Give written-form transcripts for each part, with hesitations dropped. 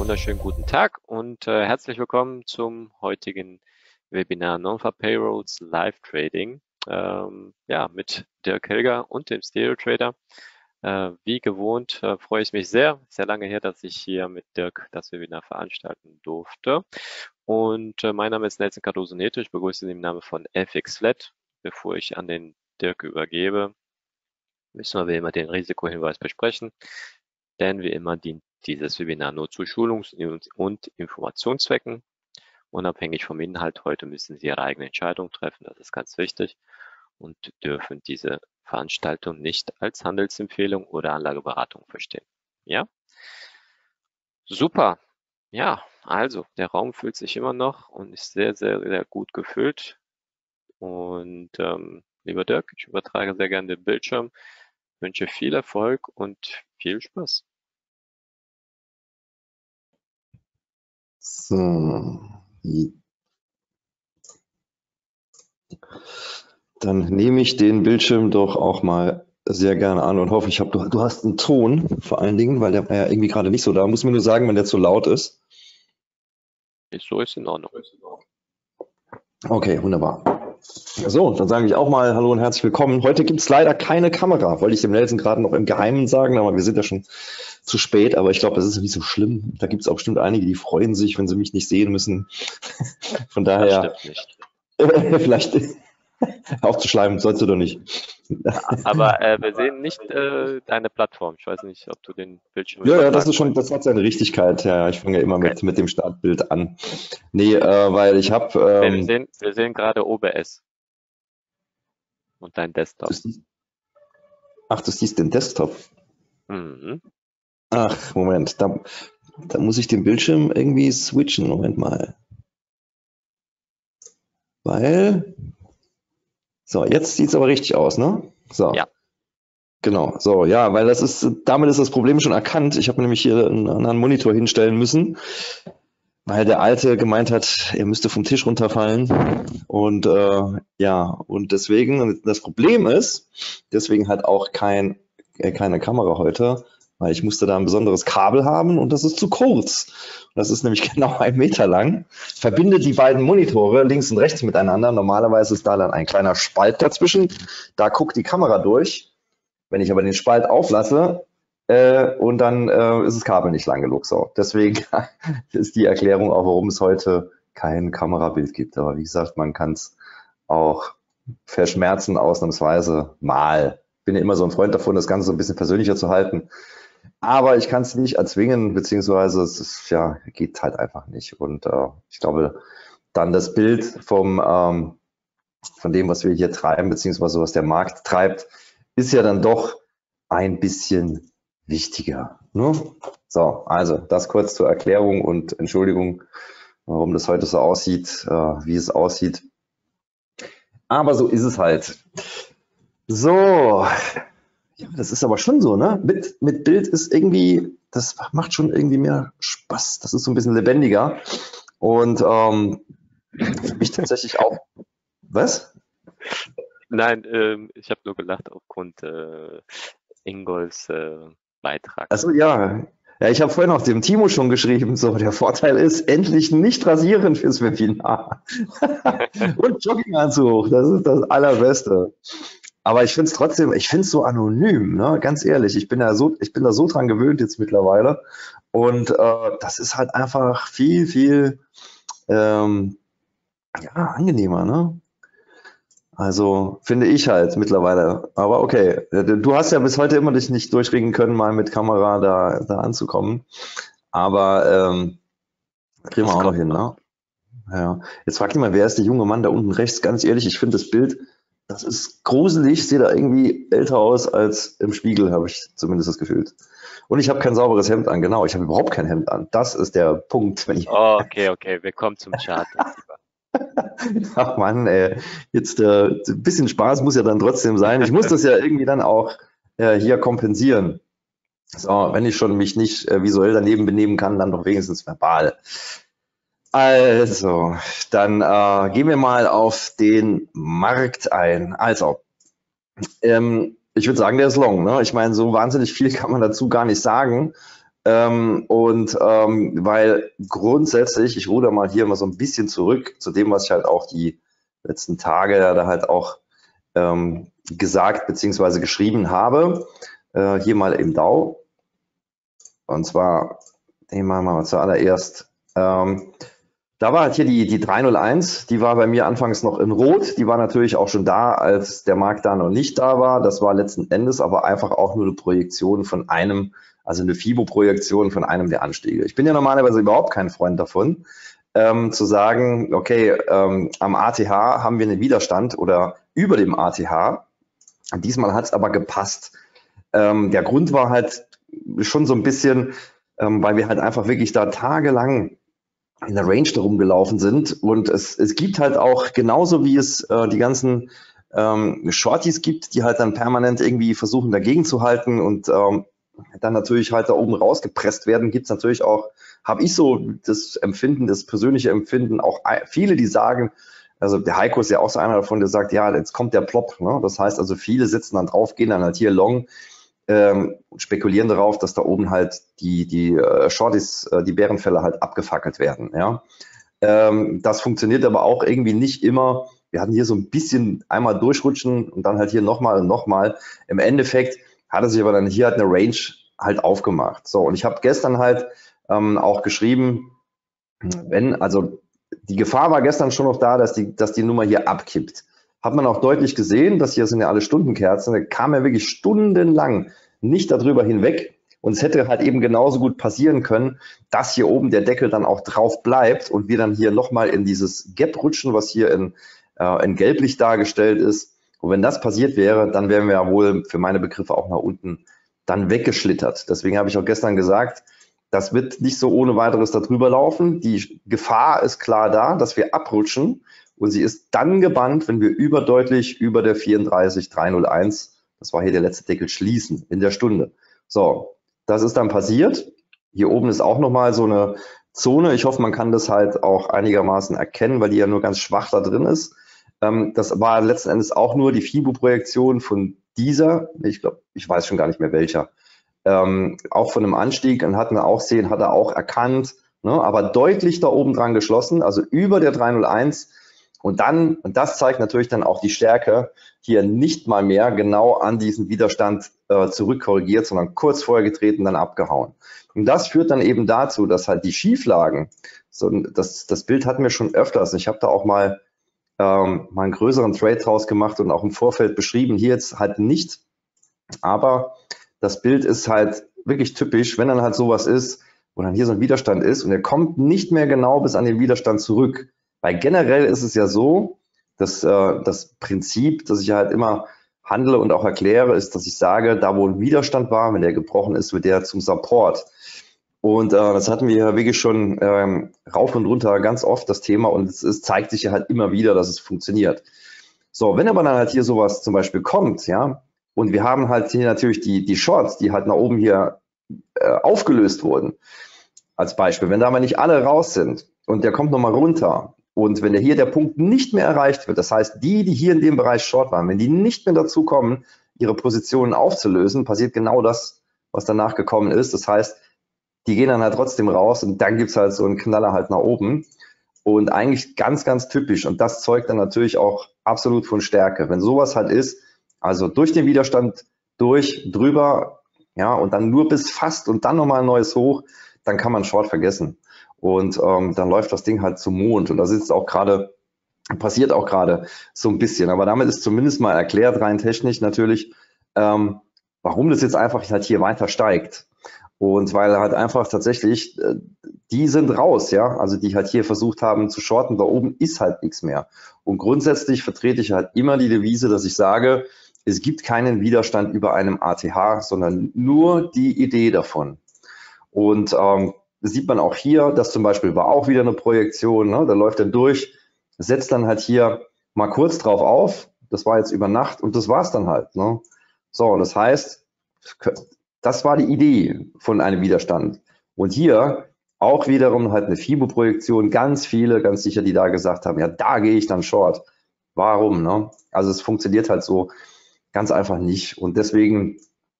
wunderschönen guten Tag und herzlich willkommen zum heutigen Webinar Non-Farm Payrolls Live Trading. Ja, mit Dirk Helger und dem Stereo Trader. Wie gewohnt freue ich mich sehr. Sehr lange her, dass ich hier mit Dirk das Webinar veranstalten durfte. Und mein Name ist Nelson Cardoso-Neto. Ich begrüße Sie im Namen von FX Flat. Bevor ich an den Dirk übergebe, müssen wir wie immer den Risikohinweis besprechen. Denn wie immer dient dieses Webinar nur zu Schulungs- und Informationszwecken. Unabhängig vom Inhalt heute müssen Sie Ihre eigene Entscheidung treffen, das ist ganz wichtig, und dürfen diese Veranstaltung nicht als Handelsempfehlung oder Anlageberatung verstehen. Ja? Super. Ja, also der Raum fühlt sich immer noch und ist sehr, sehr, sehr gut gefüllt. Und lieber Dirk, ich übertrage sehr gerne den Bildschirm, wünsche viel Erfolg und viel Spaß. So, dann nehme ich den Bildschirm doch auch mal sehr gerne an und hoffe, du hast einen Ton vor allen Dingen, weil der war ja irgendwie gerade nicht so da. Muss mir nur sagen, wenn der zu laut ist. So ist in Ordnung. Okay, wunderbar. So, dann sage ich auch mal Hallo und herzlich willkommen. Heute gibt es leider keine Kamera, wollte ich dem Nelson gerade noch im Geheimen sagen, aber wir sind ja schon zu spät, aber ich glaube, das ist nicht so schlimm. Da gibt es auch bestimmt einige, die freuen sich, wenn sie mich nicht sehen müssen. Von daher, Das stimmt nicht. vielleicht aufzuschleimen, sollst du doch nicht. Aber wir sehen nicht deine Plattform. Ich weiß nicht, ob du den Bildschirm Ja, das ist übertragen schon, das hat seine Richtigkeit. Ja, ich fange ja immer Okay. mit dem Startbild an. Nee, weil ich habe. Wir sehen gerade OBS und dein Desktop. Du siehst den Desktop. Mhm. Ach, Moment, da muss ich den Bildschirm irgendwie switchen. Moment mal. Weil. So, jetzt sieht es aber richtig aus, ne? So. Ja. Genau, so, ja, weil damit ist das Problem schon erkannt. Ich habe nämlich hier einen anderen Monitor hinstellen müssen, weil der alte gemeint hat, er müsste vom Tisch runterfallen. Und ja, und deswegen, das Problem ist, deswegen halt auch keine Kamera heute, weil ich musste da ein besonderes Kabel haben und das ist zu kurz. Das ist nämlich genau 1 Meter lang, verbindet die beiden Monitore links und rechts miteinander. Normalerweise ist da dann ein kleiner Spalt dazwischen, da guckt die Kamera durch. Wenn ich aber den Spalt auflasse, und dann ist das Kabel nicht lang genug. So. Deswegen ist die Erklärung auch, warum es heute kein Kamerabild gibt. Aber wie gesagt, man kann es auch verschmerzen, ausnahmsweise mal. Ich bin ja immer so ein Freund davon, das Ganze so ein bisschen persönlicher zu halten. Aber ich kann es nicht erzwingen, beziehungsweise es ist, ja, geht halt einfach nicht. Und ich glaube, dann das Bild von dem, was wir hier treiben, beziehungsweise was der Markt treibt, ist ja dann doch ein bisschen wichtiger. Ne? So, also das kurz zur Erklärung und Entschuldigung, warum das heute so aussieht, wie es aussieht. Aber so ist es halt. So, ja, das ist aber schon so, ne? Mit Bild ist irgendwie, das macht schon irgendwie mehr Spaß. Das ist so ein bisschen lebendiger. Und für mich tatsächlich auch. Was? Nein, ich habe nur gelacht aufgrund Ingolfs Beitrag. Also ja. Ja, ich habe vorhin auch dem Timo schon geschrieben, so der Vorteil ist, endlich nicht rasieren fürs Webinar. Und Jogginganzug, das ist das Allerbeste. Aber ich finde es trotzdem, ich finde es so anonym, ne? Ganz ehrlich, ich bin da so dran gewöhnt jetzt mittlerweile. Und das ist halt einfach viel ja, angenehmer, ne? Also finde ich halt mittlerweile. Aber okay, du hast ja bis heute immer dich nicht durchringen können, mal mit Kamera da anzukommen. Aber kriegen wir auch noch hin, ne? Ja. Jetzt frag dich mal, wer ist der junge Mann da unten rechts? Ganz ehrlich, ich finde das Bild, das ist gruselig. Ich sehe da irgendwie älter aus als im Spiegel, habe ich zumindest das Gefühl. Und ich habe kein sauberes Hemd an. Genau, ich habe überhaupt kein Hemd an. Das ist der Punkt. Oh, okay, wir kommen zum Chart. Ach Mann, ey. Jetzt ein bisschen Spaß muss ja dann trotzdem sein. Ich muss das ja irgendwie dann auch hier kompensieren. So, wenn ich schon mich nicht visuell daneben benehmen kann, dann doch wenigstens verbal. Also, dann gehen wir mal auf den Markt ein. Also, ich würde sagen, der ist long. Ne? Ich meine, so wahnsinnig viel kann man dazu gar nicht sagen. Weil grundsätzlich, ich ruder mal hier mal so ein bisschen zurück zu dem, was ich halt auch die letzten Tage da halt auch gesagt bzw. geschrieben habe. Hier mal im DAO. Und zwar, den machen wir mal zuallererst. Da war halt hier die 301, die war bei mir anfangs noch in Rot. Die war natürlich auch schon da, als der Markt da noch nicht da war. Das war letzten Endes aber einfach auch nur eine Projektion von einem, also eine FIBO-Projektion von einem der Anstiege. Ich bin ja normalerweise überhaupt kein Freund davon, zu sagen, okay, am ATH haben wir einen Widerstand oder über dem ATH. Diesmal hat es aber gepasst. Der Grund war halt schon so ein bisschen, weil wir halt einfach wirklich da tagelang in der Range darum gelaufen sind. Und es gibt halt auch, genauso wie es die ganzen Shorties gibt, die halt dann permanent irgendwie versuchen dagegen zu halten und dann natürlich halt da oben rausgepresst werden, gibt es natürlich auch, habe ich so das Empfinden, das persönliche Empfinden, auch viele, die sagen, also der Heiko ist ja auch so einer davon, der sagt, ja, jetzt kommt der Plop. Ne? Das heißt also, viele sitzen dann drauf, gehen dann halt hier long, spekulieren darauf, dass da oben halt die Shorties, die Bärenfälle halt abgefackelt werden. Ja? Das funktioniert aber auch irgendwie nicht immer. Wir hatten hier so ein bisschen einmal durchrutschen und dann halt hier nochmal und nochmal. Im Endeffekt hat er sich aber dann hier halt eine Range halt aufgemacht. So, und ich habe gestern halt auch geschrieben, also die Gefahr war gestern schon noch da, dass die Nummer hier abkippt. Hat man auch deutlich gesehen, dass hier sind ja alle Stundenkerzen, da kam ja wirklich stundenlang nicht darüber hinweg. Und es hätte halt eben genauso gut passieren können, dass hier oben der Deckel dann auch drauf bleibt und wir dann hier nochmal in dieses Gap rutschen, was hier in gelblich dargestellt ist. Und wenn das passiert wäre, dann wären wir ja wohl für meine Begriffe auch nach unten dann weggeschlittert. Deswegen habe ich auch gestern gesagt, das wird nicht so ohne weiteres darüber laufen. Die Gefahr ist klar da, dass wir abrutschen. Und sie ist dann gebannt, wenn wir überdeutlich über der 34,301, das war hier der letzte Deckel, schließen in der Stunde. So, das ist dann passiert. Hier oben ist auch nochmal so eine Zone. Ich hoffe, man kann das halt auch einigermaßen erkennen, weil die ja nur ganz schwach da drin ist. Das war letzten Endes auch nur die FIBO-Projektion von dieser, ich glaube, ich weiß schon gar nicht mehr welcher, auch von einem Anstieg, und hat er auch erkannt, ne, aber deutlich da oben dran geschlossen, also über der 301. Und das zeigt natürlich dann auch die Stärke, hier nicht mal mehr genau an diesen Widerstand zurückkorrigiert, sondern kurz vorher getreten, dann abgehauen. Und das führt dann eben dazu, dass halt die Schieflagen, das Bild hatten wir schon öfters, ich habe da auch mal einen größeren Trade draus gemacht und auch im Vorfeld beschrieben, hier jetzt halt nicht, aber das Bild ist halt wirklich typisch, wenn dann halt sowas ist, wo dann hier so ein Widerstand ist und er kommt nicht mehr genau bis an den Widerstand zurück. Weil generell ist es ja so, dass das Prinzip, das ich halt immer handle und auch erkläre, ist, dass ich sage, da wo ein Widerstand war, wenn der gebrochen ist, wird der zum Support. Und das hatten wir ja wirklich schon rauf und runter ganz oft, das Thema, und es zeigt sich ja halt immer wieder, dass es funktioniert. So, wenn aber dann halt hier sowas zum Beispiel kommt, ja, und wir haben halt hier natürlich die Shorts, die halt nach oben hier aufgelöst wurden, als Beispiel, wenn da aber nicht alle raus sind und der kommt nochmal runter und wenn hier der Punkt nicht mehr erreicht wird, das heißt, die hier in dem Bereich Short waren, wenn die nicht mehr dazu kommen, ihre Positionen aufzulösen, passiert genau das, was danach gekommen ist. Das heißt, die gehen dann halt trotzdem raus und dann gibt es halt so einen Knaller halt nach oben. Und eigentlich ganz, ganz typisch. Und das zeugt dann natürlich auch absolut von Stärke. Wenn sowas halt ist, also durch den Widerstand drüber, ja, und dann nur bis fast und dann nochmal ein neues Hoch, dann kann man Short vergessen. Und dann läuft das Ding halt zum Mond. Und das ist auch gerade, passiert auch gerade so ein bisschen. Aber damit ist zumindest mal erklärt, rein technisch natürlich, warum das jetzt einfach halt hier weiter steigt. Und weil halt einfach tatsächlich, die sind raus, ja, also die halt hier versucht haben zu shorten, da oben ist halt nichts mehr. Und grundsätzlich vertrete ich halt immer die Devise, dass ich sage, es gibt keinen Widerstand über einem ATH, sondern nur die Idee davon. Und das sieht man auch hier, das zum Beispiel war auch wieder eine Projektion, ne? Da läuft er durch, setzt dann halt hier mal kurz drauf auf, das war jetzt über Nacht und das war's dann halt. Ne? So, das heißt, das war die Idee von einem Widerstand. Und hier auch wiederum halt eine FIBO-Projektion, ganz viele, ganz sicher, die da gesagt haben, ja, da gehe ich dann short. Warum? Ne? Also es funktioniert halt so ganz einfach nicht. Und deswegen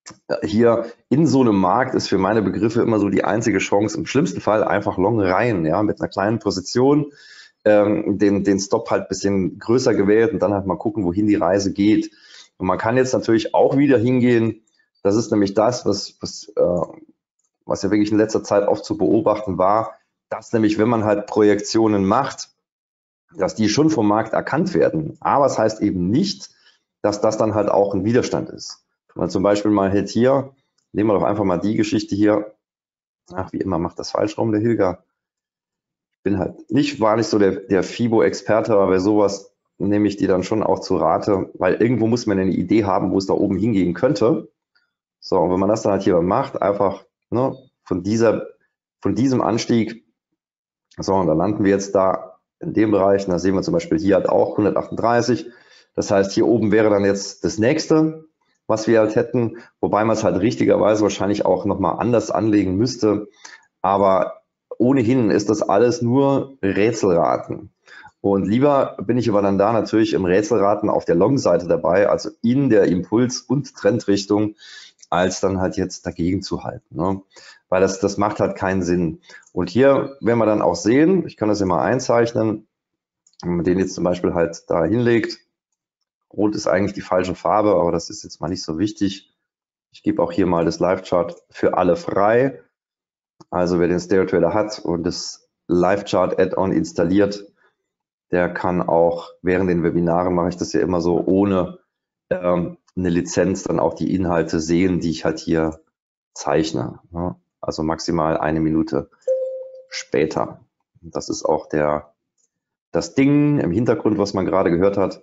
hier in so einem Markt ist für meine Begriffe immer so die einzige Chance, im schlimmsten Fall einfach long rein, ja, mit einer kleinen Position, den Stop halt ein bisschen größer gewählt und dann halt mal gucken, wohin die Reise geht. Und man kann jetzt natürlich auch wieder hingehen, das ist nämlich das, was ja wirklich in letzter Zeit oft zu beobachten war, dass nämlich, wenn man halt Projektionen macht, dass die schon vom Markt erkannt werden. Aber es heißt eben nicht, dass das dann halt auch ein Widerstand ist. Wenn man zum Beispiel mal halt hier, nehmen wir doch einfach mal die Geschichte hier, ach, wie immer macht das falsch rum, der Hilger. Ich bin halt war nicht so der FIBO-Experte, aber bei sowas nehme ich die dann schon auch zu Rate, weil irgendwo muss man eine Idee haben, wo es da oben hingehen könnte. So, und wenn man das dann halt hier macht, einfach ne, von diesem Anstieg, so, und dann landen wir jetzt da in dem Bereich, und da sehen wir zum Beispiel hier halt auch 138. Das heißt, hier oben wäre dann jetzt das nächste, was wir halt hätten, wobei man es halt richtigerweise wahrscheinlich auch nochmal anders anlegen müsste. Aber ohnehin ist das alles nur Rätselraten. Und lieber bin ich aber dann da natürlich im Rätselraten auf der Long-Seite dabei, also in der Impuls- und Trendrichtung, als dann halt jetzt dagegen zu halten. Ne? Weil das macht halt keinen Sinn. Und hier werden wir dann auch sehen, ich kann das immer einzeichnen, wenn man den jetzt zum Beispiel halt da hinlegt. Rot ist eigentlich die falsche Farbe, aber das ist jetzt mal nicht so wichtig. Ich gebe auch hier mal das Live-Chart für alle frei. Also wer den Stereo Trader hat und das Live-Chart Add-on installiert, der kann auch während den Webinaren, mache ich das ja immer so, ohne eine Lizenz dann auch die Inhalte sehen, die ich halt hier zeichne. Ne? Also maximal 1 Minute später. Das ist auch das Ding im Hintergrund, was man gerade gehört hat.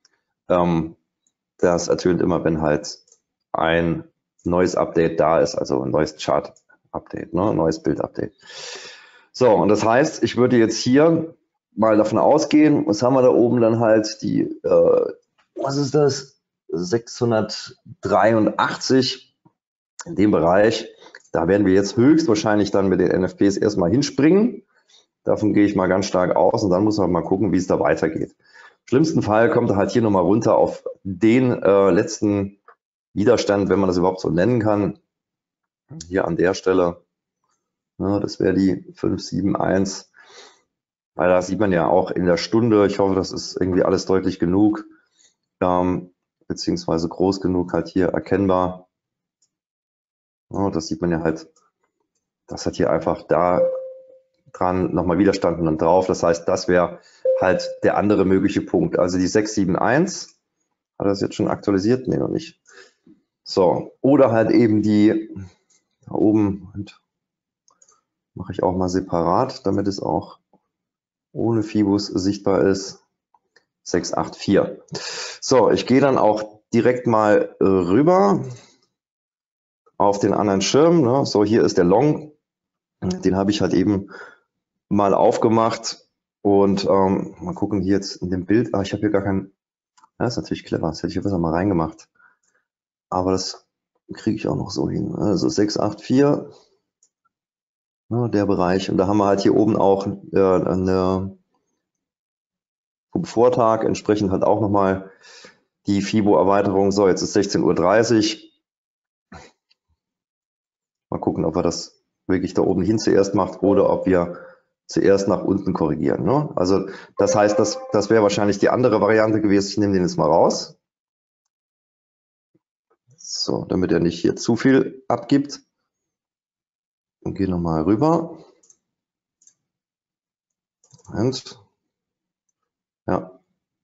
Das ertönt immer, wenn halt ein neues Update da ist, also ein neues Chart-Update, ne? Ein neues Bild-Update. So, und das heißt, ich würde jetzt hier mal davon ausgehen, was haben wir da oben dann halt, was ist das? 683 in dem Bereich. Da werden wir jetzt höchstwahrscheinlich dann mit den NFPs erstmal hinspringen. Davon gehe ich mal ganz stark aus und dann muss man mal gucken, wie es da weitergeht. Im schlimmsten Fall kommt er halt hier nochmal runter auf den letzten Widerstand, wenn man das überhaupt so nennen kann. Hier an der Stelle, ja, das wäre die 571. Weil da sieht man ja auch in der Stunde, ich hoffe, das ist irgendwie alles deutlich genug, beziehungsweise groß genug halt hier erkennbar. Ja, das sieht man ja halt, das hat hier einfach da dran nochmal Widerstand und dann drauf. Das heißt, das wäre halt der andere mögliche Punkt. Also die 671, hat er das jetzt schon aktualisiert? Nee, noch nicht. So, oder halt eben die da oben, und mache ich auch mal separat, damit es auch ohne Fibus sichtbar ist. 684. So, ich gehe dann auch direkt mal rüber auf den anderen Schirm. Ne? So, hier ist der Long. Den habe ich halt eben mal aufgemacht und mal gucken hier jetzt in dem Bild. Ich habe hier gar keinen. Das ist natürlich clever. Das hätte ich hier besser mal reingemacht. Aber das kriege ich auch noch so hin. Also 684. Ja, der Bereich. Und da haben wir halt hier oben auch eine vom Vortag, entsprechend halt auch nochmal die FIBO-Erweiterung. So, jetzt ist 16:30 Uhr. Mal gucken, ob wir das wirklich da oben hin zuerst macht oder ob wir zuerst nach unten korrigieren. Ne? Also das heißt, das wäre wahrscheinlich die andere Variante gewesen. Ich nehme den jetzt mal raus. So, damit er nicht hier zu viel abgibt. Und gehe nochmal rüber. Und ja.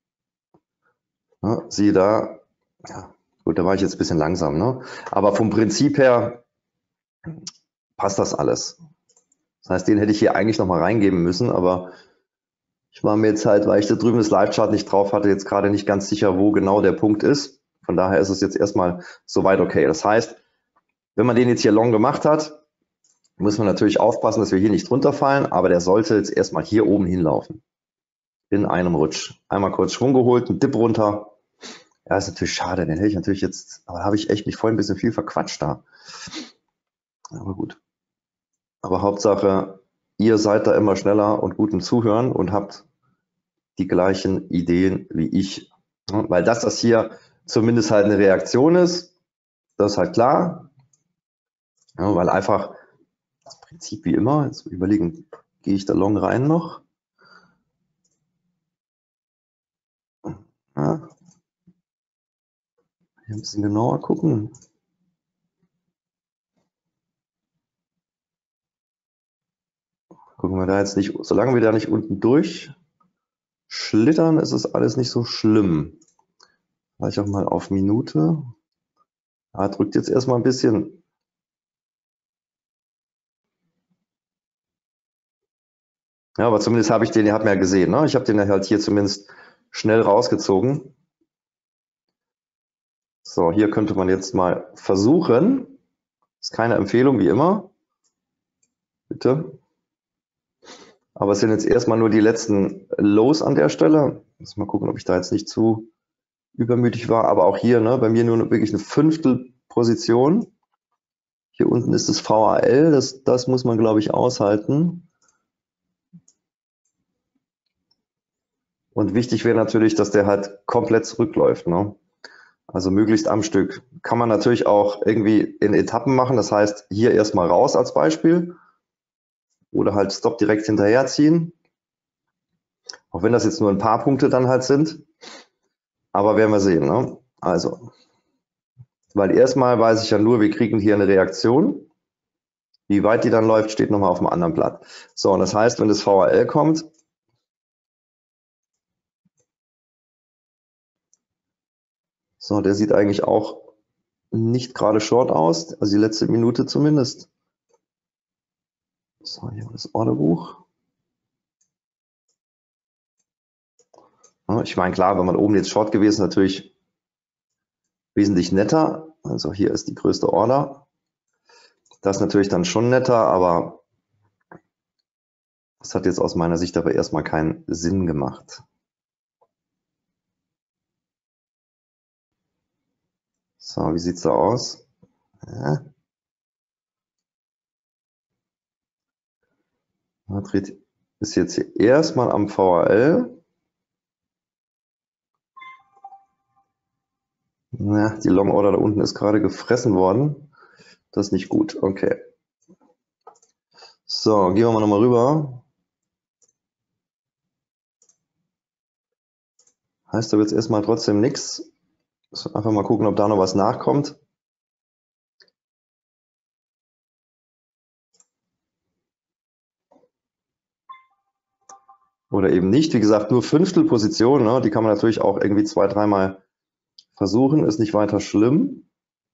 Ja, siehe da. Ja, gut, da war ich jetzt ein bisschen langsam. Ne? Aber vom Prinzip her passt das alles. Das heißt, den hätte ich hier eigentlich nochmal reingeben müssen, aber ich war mir jetzt halt, weil ich da drüben das Live-Chart nicht drauf hatte, jetzt gerade nicht ganz sicher, wo genau der Punkt ist. Von daher ist es jetzt erstmal soweit okay. Das heißt, wenn man den jetzt hier long gemacht hat, muss man natürlich aufpassen, dass wir hier nicht runterfallen, aber der sollte jetzt erstmal hier oben hinlaufen. In einem Rutsch. Einmal kurz Schwung geholt, einen Dip runter. Ja, ist natürlich schade, den hätte ich natürlich jetzt, aber da habe ich echt mich vorhin ein bisschen viel verquatscht da. Aber gut. Aber Hauptsache, ihr seid da immer schneller und gut im Zuhören und habt die gleichen Ideen wie ich. Weil das hier zumindest halt eine Reaktion ist, Das ist halt klar, ja, weil einfach das Prinzip wie immer, jetzt überlegen, gehe ich da long rein noch? Ja, hier ein bisschen genauer gucken. Gucken wir da jetzt nicht, solange wir da nicht unten durchschlittern, ist es alles nicht so schlimm. Vielleicht auch mal auf Minute. Ja, drückt jetzt erstmal ein bisschen. Ja, aber zumindest habe ich den, ihr habt mir ja gesehen, ne? Ich habe den halt hier zumindest schnell rausgezogen. So, hier könnte man jetzt mal versuchen. Ist keine Empfehlung, wie immer. Bitte. Aber es sind jetzt erstmal nur die letzten Lows an der Stelle. Muss mal gucken, ob ich da jetzt nicht zu übermütig war. Aber auch hier, ne, bei mir nur wirklich eine Fünftelposition. Hier unten ist das VAL. Das muss man, glaube ich, aushalten. Und wichtig wäre natürlich, dass der halt komplett zurückläuft, ne? Also möglichst am Stück. Kann man natürlich auch irgendwie in Etappen machen. Das heißt, hier erstmal raus als Beispiel. Oder halt Stop direkt hinterherziehen. Auch wenn das jetzt nur ein paar Punkte dann halt sind. Aber werden wir sehen, ne? Also, weil erstmal weiß ich ja nur, wir kriegen hier eine Reaktion. Wie weit die dann läuft, steht nochmal auf dem anderen Blatt. So, und das heißt, wenn das VAL kommt, so, der sieht eigentlich auch nicht gerade short aus, also die letzte Minute zumindest. So, hier das Orderbuch. Ja, ich meine, klar, wenn man oben jetzt short gewesen ist, natürlich wesentlich netter. Also hier ist die größte Order. Das ist natürlich dann schon netter, aber das hat jetzt aus meiner Sicht aber erstmal keinen Sinn gemacht. So, wie sieht es da aus? Ja. Madrid ist jetzt hier erstmal am VAL. Ja, die Long Order da unten ist gerade gefressen worden. Das ist nicht gut. Okay. So, gehen wir mal nochmal rüber. Heißt aber jetzt erstmal trotzdem nichts. Einfach mal gucken, ob da noch was nachkommt. Oder eben nicht. Wie gesagt, nur Fünftelposition. Ne? Die kann man natürlich auch irgendwie 2-, 3-mal versuchen. Ist nicht weiter schlimm.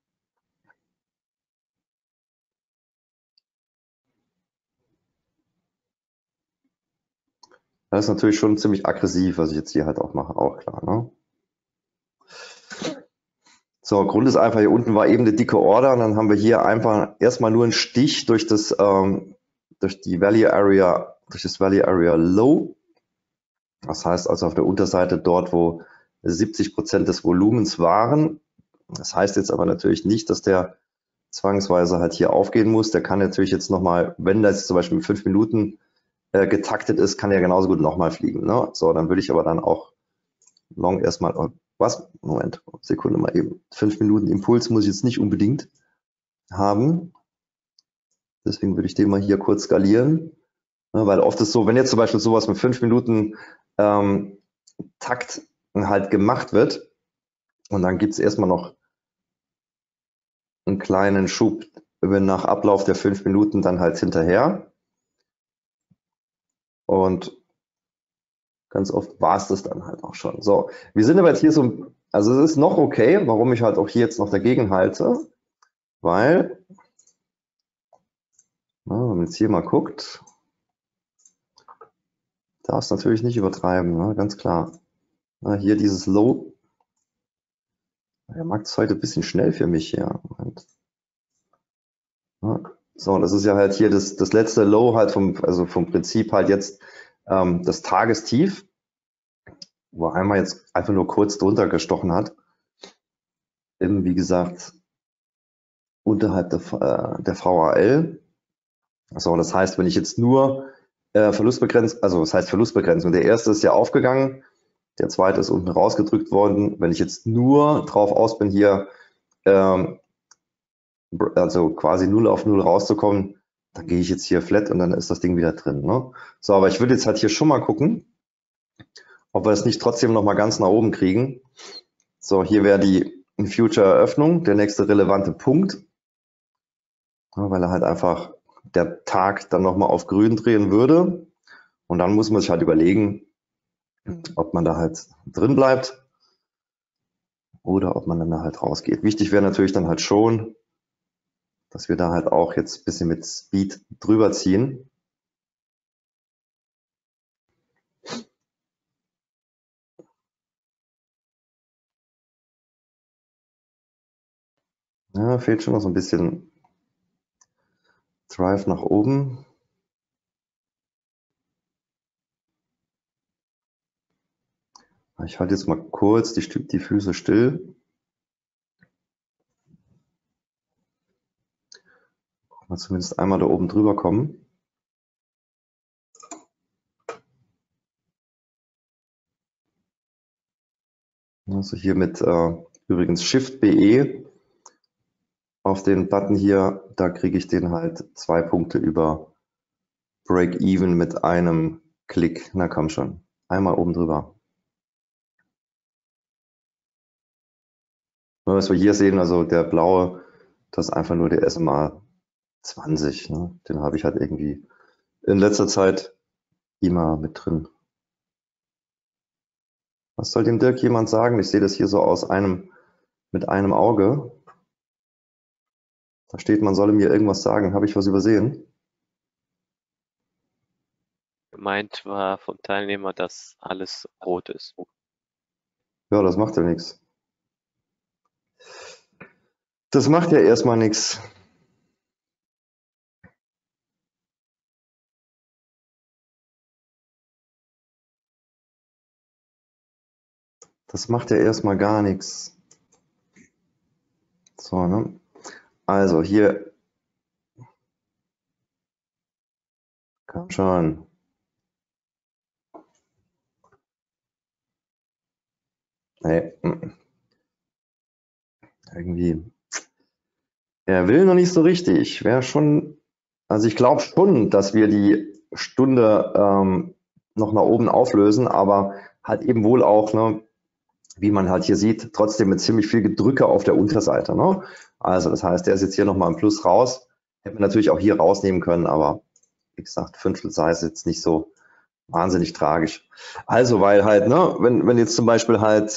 Das ist natürlich schon ziemlich aggressiv, was ich jetzt hier halt auch mache. Auch klar. Ne? So, Grund ist einfach, hier unten war eben eine dicke Order. Und dann haben wir hier einfach erstmal nur einen Stich durch das Value Area Low. Das heißt also auf der Unterseite dort, wo 70% des Volumens waren. Das heißt jetzt aber natürlich nicht, dass der zwangsweise halt hier aufgehen muss. Der kann natürlich jetzt nochmal, wenn das zum Beispiel 5 Minuten getaktet ist, kann der genauso gut nochmal fliegen. Ne? So, dann würde ich aber dann auch long erstmal, Moment, Sekunde mal eben. 5 Minuten Impuls muss ich jetzt nicht unbedingt haben. Deswegen würde ich den mal hier kurz skalieren. Ne, weil oft ist so, wenn jetzt zum Beispiel sowas mit 5 Minuten Takt halt gemacht wird und dann gibt es erstmal noch einen kleinen Schub nach Ablauf der 5 Minuten dann halt hinterher. Und ganz oft war es das dann halt auch schon. So, wir sind aber jetzt hier so, also es ist noch okay, warum ich halt auch hier jetzt noch dagegen halte, weil, na, wenn man jetzt hier mal guckt, darf es natürlich nicht übertreiben, ne? Ganz klar. Na, hier dieses Low, der Markt ist heute ein bisschen schnell für mich hier. Ja, so, das ist ja halt hier das letzte Low halt vom Prinzip halt jetzt das Tagestief, wo einmal jetzt einfach nur kurz drunter gestochen hat. Eben, wie gesagt, unterhalb der VAL. So, das heißt, wenn ich jetzt nur Verlustbegrenzung, also was heißt Verlustbegrenzung? Der erste ist ja aufgegangen, der zweite ist unten rausgedrückt worden. Wenn ich jetzt nur drauf aus bin, hier also quasi 0 auf 0 rauszukommen, dann gehe ich jetzt hier flat und dann ist das Ding wieder drin. Ne? So, aber ich würde jetzt halt hier schon mal gucken, ob wir es nicht trotzdem noch mal ganz nach oben kriegen. So, hier wäre die Future-Eröffnung, der nächste relevante Punkt, ja, weil er halt einfach der Tag dann nochmal auf grün drehen würde. Und dann muss man sich halt überlegen, ob man da halt drin bleibt oder ob man dann da halt rausgeht. Wichtig wäre natürlich dann halt schon, dass wir da halt auch jetzt ein bisschen mit Speed drüber ziehen. Ja, fehlt schon noch so ein bisschen Drive nach oben. Ich halte jetzt mal kurz die Füße still. Mal zumindest einmal da oben drüber kommen. Also hier mit übrigens Shift BE auf den Button hier, da kriege ich den halt 2 Punkte über Break-Even mit einem Klick. Na komm schon, einmal oben drüber. Nur was wir hier sehen, also der blaue, das ist einfach nur der SMA 20. Ne? Den habe ich halt irgendwie in letzter Zeit immer mit drin. Was soll dem Dirk jemand sagen? Ich sehe das hier so mit einem Auge. Da steht, man solle mir irgendwas sagen. Habe ich was übersehen? Gemeint war vom Teilnehmer, dass alles rot ist. Ja, das macht ja nichts. Das macht ja erstmal nichts. Das macht ja erstmal gar nichts. So, ne? Also hier. Komm schon. Nee. Irgendwie. Er will noch nicht so richtig. Wäre schon. Also ich glaube schon, dass wir die Stunde noch nach oben auflösen, aber halt eben wohl auch, ne, wie man halt hier sieht, trotzdem mit ziemlich viel Gedrücke auf der Unterseite. Ne? Also das heißt, der ist jetzt hier nochmal im Plus raus. Hätte man natürlich auch hier rausnehmen können, aber wie gesagt, Fünftel sei es jetzt nicht so wahnsinnig tragisch. Also, weil halt, ne, wenn jetzt zum Beispiel halt,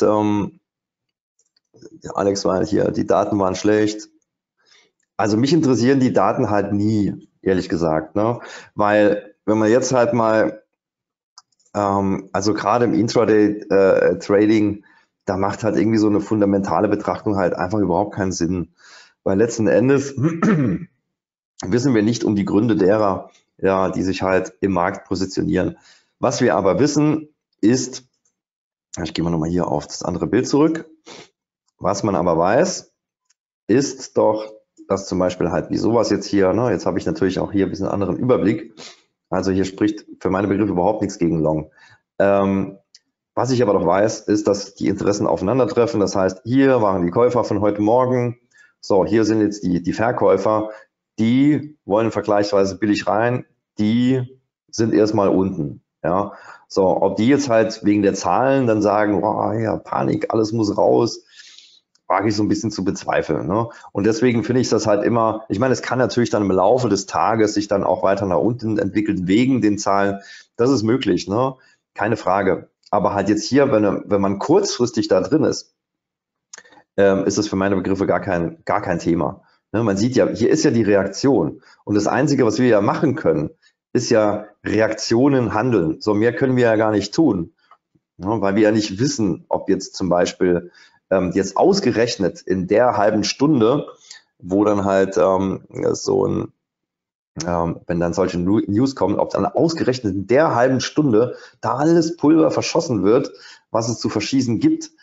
Alex war hier, die Daten waren schlecht. Also mich interessieren die Daten halt nie, ehrlich gesagt, ne? Weil wenn man jetzt halt mal, also gerade im Intraday-Trading, da macht halt irgendwie so eine fundamentale Betrachtung halt einfach überhaupt keinen Sinn. Weil letzten Endes wissen wir nicht um die Gründe derer, ja, die sich halt im Markt positionieren. Was wir aber wissen, ist, ich gehe mal nochmal hier auf das andere Bild zurück. Was man aber weiß, ist doch, dass zum Beispiel halt wie sowas jetzt hier, ne, jetzt habe ich natürlich auch hier ein bisschen anderen Überblick. Also hier spricht für meine Begriffe überhaupt nichts gegen Long. Was ich aber doch weiß, ist, dass die Interessen aufeinandertreffen. Das heißt, hier waren die Käufer von heute Morgen. So, hier sind jetzt die Verkäufer. Die wollen vergleichsweise billig rein. Die sind erstmal unten. Ja, so, ob die jetzt halt wegen der Zahlen dann sagen, oh, ja, Panik, alles muss raus, wage ich so ein bisschen zu bezweifeln. Ne? Und deswegen finde ich das halt immer, ich meine, es kann natürlich dann im Laufe des Tages sich dann auch weiter nach unten entwickeln wegen den Zahlen. Das ist möglich, ne? Keine Frage. Aber halt jetzt hier, wenn man kurzfristig da drin ist das für meine Begriffe gar kein Thema. Ne? Man sieht ja, hier ist ja die Reaktion. Und das Einzige, was wir ja machen können, ist ja Reaktionen handeln. So mehr können wir ja gar nicht tun. Ne? Weil wir ja nicht wissen, ob jetzt zum Beispiel jetzt ausgerechnet in der halben Stunde, wo dann halt so ein wenn dann solche News kommen, ob dann ausgerechnet in der halben Stunde da alles Pulver verschossen wird, was es zu verschießen gibt.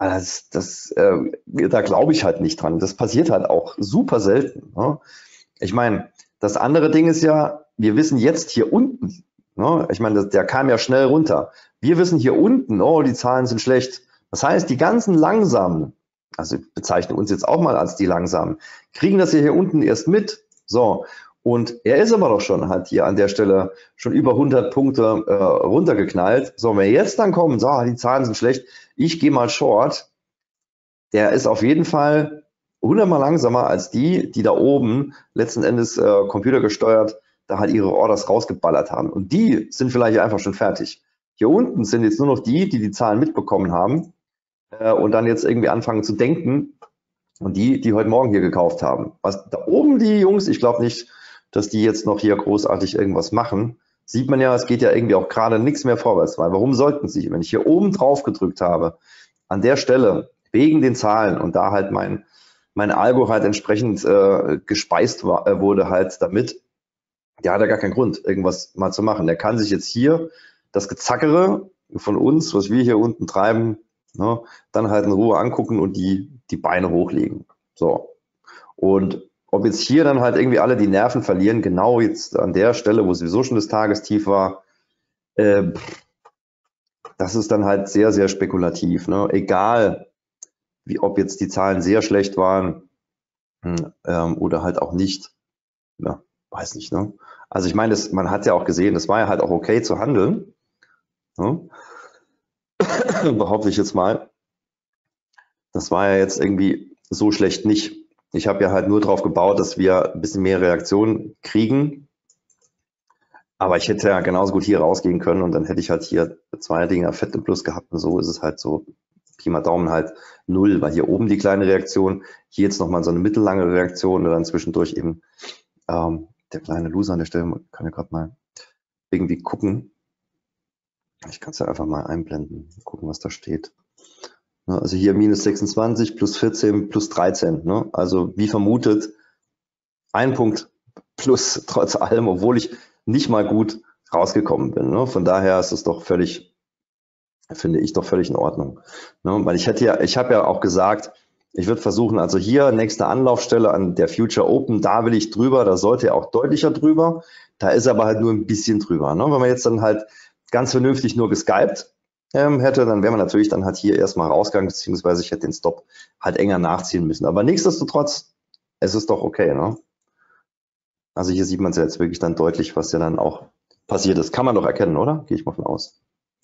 Da glaube ich halt nicht dran. Das passiert halt auch super selten. Ne? Ich meine, das andere Ding ist ja, wir wissen jetzt hier unten, ne? Ich meine, der kam ja schnell runter. Wir wissen hier unten, oh, die Zahlen sind schlecht. Das heißt, die ganzen langsamen, also ich bezeichne uns jetzt auch mal als die Langsamen, kriegen das hier unten erst mit. So, und er ist aber doch schon halt hier an der Stelle schon über 100 Punkte runtergeknallt. So, wenn wir jetzt dann kommen, so, die Zahlen sind schlecht, ich gehe mal short, der ist auf jeden Fall 100-mal langsamer als die da oben letzten Endes computergesteuert da halt ihre Orders rausgeballert haben. Und die sind vielleicht einfach schon fertig. Hier unten sind jetzt nur noch die Zahlen mitbekommen haben und dann jetzt irgendwie anfangen zu denken und die heute Morgen hier gekauft haben. Was da oben die Jungs, ich glaube nicht, dass die jetzt noch hier großartig irgendwas machen. Sieht man ja, es geht ja irgendwie auch gerade nichts mehr vorwärts. Weil warum sollten sie? Wenn ich hier oben drauf gedrückt habe, an der Stelle, wegen den Zahlen und da halt mein Algo halt entsprechend gespeist wurde halt damit, der hat ja gar keinen Grund, irgendwas mal zu machen. Der kann sich jetzt hier das Gezackere von uns, was wir hier unten treiben, ne, dann halt in Ruhe angucken und die Beine hochlegen. So. Und ob jetzt hier dann halt irgendwie alle die Nerven verlieren, genau jetzt an der Stelle, wo sowieso schon das Tagestief war, das ist dann halt sehr, sehr spekulativ. Ne? Egal, ob jetzt die Zahlen sehr schlecht waren oder halt auch nicht. Ja, weiß nicht. Ne? Also ich meine, man hat ja auch gesehen, das war ja halt auch okay zu handeln. Ne? Behaupte ich jetzt mal. Das war ja jetzt irgendwie so schlecht nicht. Ich habe ja halt nur darauf gebaut, dass wir ein bisschen mehr Reaktionen kriegen. Aber ich hätte ja genauso gut hier rausgehen können und dann hätte ich halt hier 2 Dinger Fett im Plus gehabt und so ist es halt so Pi mal Daumen halt 0, weil hier oben die kleine Reaktion, hier jetzt nochmal so eine mittellange Reaktion und dann zwischendurch eben der kleine Loser an der Stelle, man kann ja gerade mal irgendwie gucken. Ich kann es ja einfach mal einblenden, gucken, was da steht. Also hier minus 26, plus 14, plus 13. Ne? Also wie vermutet, 1 Punkt plus trotz allem, obwohl ich nicht mal gut rausgekommen bin. Ne? Von daher ist es doch völlig, finde ich, doch völlig in Ordnung. Ne? Weil ich habe ja auch gesagt, ich würde versuchen, also hier nächste Anlaufstelle an der Future Open, da will ich drüber, da sollte er auch deutlicher drüber. Da ist aber halt nur ein bisschen drüber. Ne? Wenn man jetzt dann halt ganz vernünftig nur geskypt hätte, dann wäre man natürlich dann halt hier erstmal rausgegangen, beziehungsweise ich hätte den Stop halt enger nachziehen müssen. Aber nichtsdestotrotz, es ist doch okay. Ne? Also hier sieht man es ja jetzt wirklich dann deutlich, was ja dann auch passiert ist. Kann man doch erkennen, oder? Gehe ich mal von aus.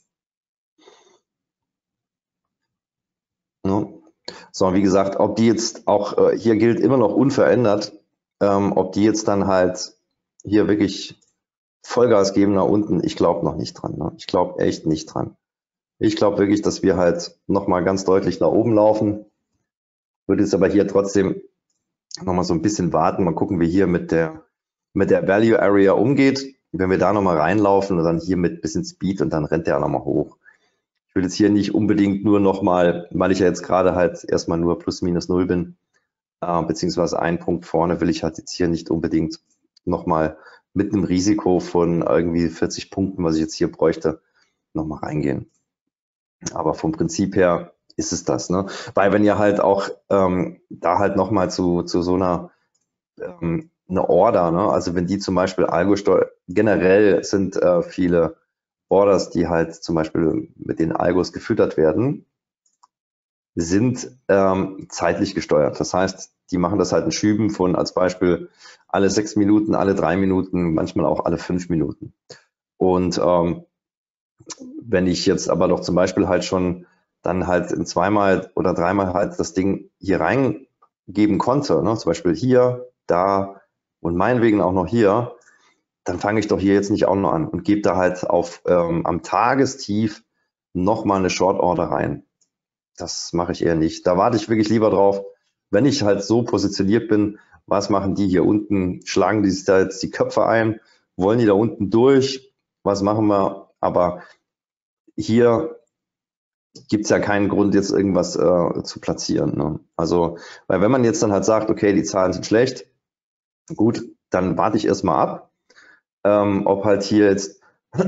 Ne? So, wie gesagt, ob die jetzt auch, hier gilt immer noch unverändert, ob die jetzt dann halt hier wirklich Vollgas geben nach unten, ich glaube noch nicht dran. Ne? Ich glaube echt nicht dran. Ich glaube wirklich, dass wir halt nochmal ganz deutlich nach oben laufen. Würde jetzt aber hier trotzdem nochmal so ein bisschen warten. Mal gucken, wie hier mit der Value Area umgeht. Wenn wir da nochmal reinlaufen und dann hier mit bisschen Speed und dann rennt der auch nochmal hoch. Ich will jetzt hier nicht unbedingt nur nochmal, weil ich ja jetzt gerade halt erstmal nur plus minus 0 bin, beziehungsweise 1 Punkt vorne, will ich halt jetzt hier nicht unbedingt nochmal mit einem Risiko von irgendwie 40 Punkten, was ich jetzt hier bräuchte, nochmal reingehen. Aber vom Prinzip her ist es das, ne? Weil wenn ihr halt auch da halt nochmal zu so einer eine Order, ne? Also wenn die zum Beispiel Algo generell sind viele Orders, die halt zum Beispiel mit den Algos gefüttert werden, sind zeitlich gesteuert. Das heißt, die machen das halt in Schüben von als Beispiel alle 6 Minuten, alle 3 Minuten, manchmal auch alle 5 Minuten. Und wenn ich jetzt aber doch zum Beispiel halt schon dann halt in 2-mal oder 3-mal halt das Ding hier reingeben konnte, ne? Zum Beispiel hier, da und meinetwegen auch noch hier, dann fange ich doch hier jetzt nicht auch noch an und gebe da halt auf am Tagestief nochmal eine Short Order rein. Das mache ich eher nicht. Da warte ich wirklich lieber drauf, wenn ich halt so positioniert bin, was machen die hier unten? Schlagen die sich da jetzt die Köpfe ein? Wollen die da unten durch? Was machen wir? Aber hier gibt es ja keinen Grund, jetzt irgendwas zu platzieren. Ne? Also, weil wenn man jetzt dann halt sagt, okay, die Zahlen sind schlecht, gut, dann warte ich erstmal ab, ob halt hier jetzt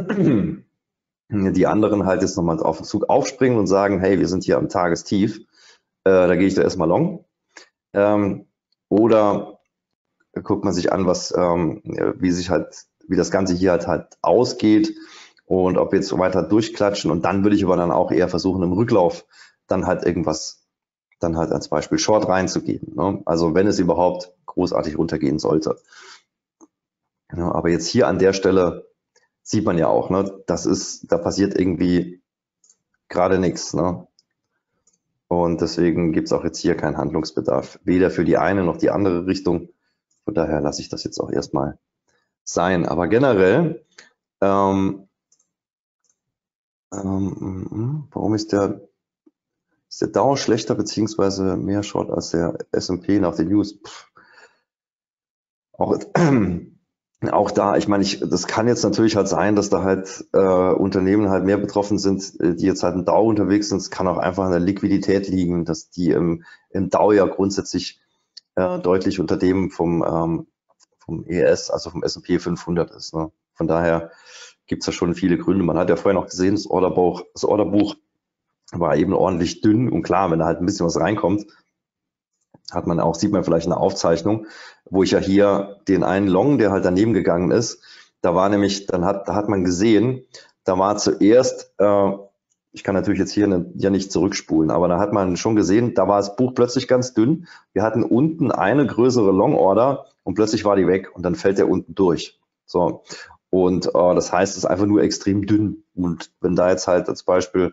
die anderen halt jetzt nochmal auf den Zug aufspringen und sagen, hey, wir sind hier am Tagestief, da gehe ich da erstmal long. Oder guckt man sich an, wie das Ganze hier halt ausgeht und ob wir jetzt so weiter durchklatschen und dann würde ich aber dann auch eher versuchen, im Rücklauf dann halt irgendwas dann halt als Beispiel Short reinzugehen, ne? Also wenn es überhaupt großartig runtergehen sollte. Ja, aber jetzt hier an der Stelle sieht man ja auch, ne, da passiert irgendwie gerade nichts, ne? Und deswegen gibt es auch jetzt hier keinen Handlungsbedarf, weder für die eine noch die andere Richtung. Von daher lasse ich das jetzt auch erstmal sein. Aber generell, warum ist der Dow schlechter beziehungsweise mehr Short als der S&P nach den News? Auch, auch da, ich meine, das kann jetzt natürlich halt sein, dass da halt Unternehmen halt mehr betroffen sind, die jetzt halt im Dow unterwegs sind. Es kann auch einfach an der Liquidität liegen, dass die im Dow ja grundsätzlich deutlich unter dem vom ES, also vom S&P 500 ist. Ne? Von daher gibt es da schon viele Gründe. Man hat ja vorher noch gesehen, das Orderbuch war eben ordentlich dünn und klar, wenn da halt ein bisschen was reinkommt, sieht man vielleicht eine Aufzeichnung, wo ich ja hier den einen Long, der halt daneben gegangen ist, da war nämlich, da hat man gesehen, da war zuerst, ich kann natürlich jetzt hier ja nicht zurückspulen, aber da hat man schon gesehen, da war das Buch plötzlich ganz dünn. Wir hatten unten eine größere Long-Order und plötzlich war die weg und dann fällt der unten durch. So. Und das heißt, es ist einfach nur extrem dünn. Und wenn da jetzt halt als Beispiel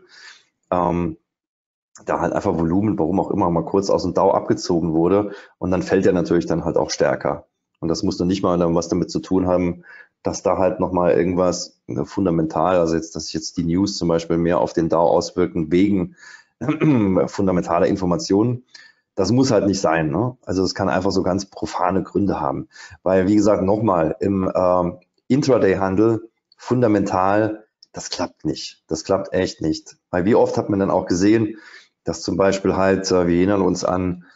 da halt einfach Volumen, warum auch immer, mal kurz aus dem Dow abgezogen wurde und dann fällt er natürlich dann halt auch stärker. Und das muss dann nicht mal was damit zu tun haben, dass da halt nochmal irgendwas fundamental, also jetzt, dass sich jetzt die News zum Beispiel mehr auf den Dow auswirken wegen fundamentaler Informationen. Das muss halt nicht sein. Ne? Also es kann einfach so ganz profane Gründe haben. Weil, wie gesagt, nochmal, im Intraday-Handel fundamental, das klappt nicht. Das klappt echt nicht. Weil wie oft hat man dann auch gesehen, dass zum Beispiel halt, wir erinnern uns an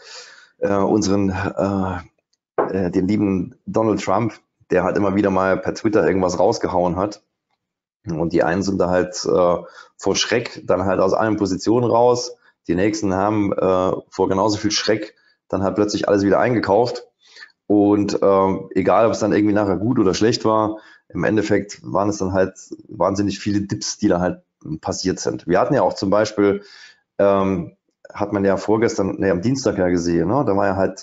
den lieben Donald Trump, der halt immer wieder mal per Twitter irgendwas rausgehauen hat. Und die einen sind da halt vor Schreck dann halt aus allen Positionen raus. Die nächsten haben vor genauso viel Schreck dann halt plötzlich alles wieder eingekauft. Und egal, ob es dann irgendwie nachher gut oder schlecht war, im Endeffekt waren es dann halt wahnsinnig viele Dips, die da halt passiert sind. Wir hatten ja auch zum Beispiel hat man ja vorgestern, am Dienstag ja gesehen, ne? Da war ja halt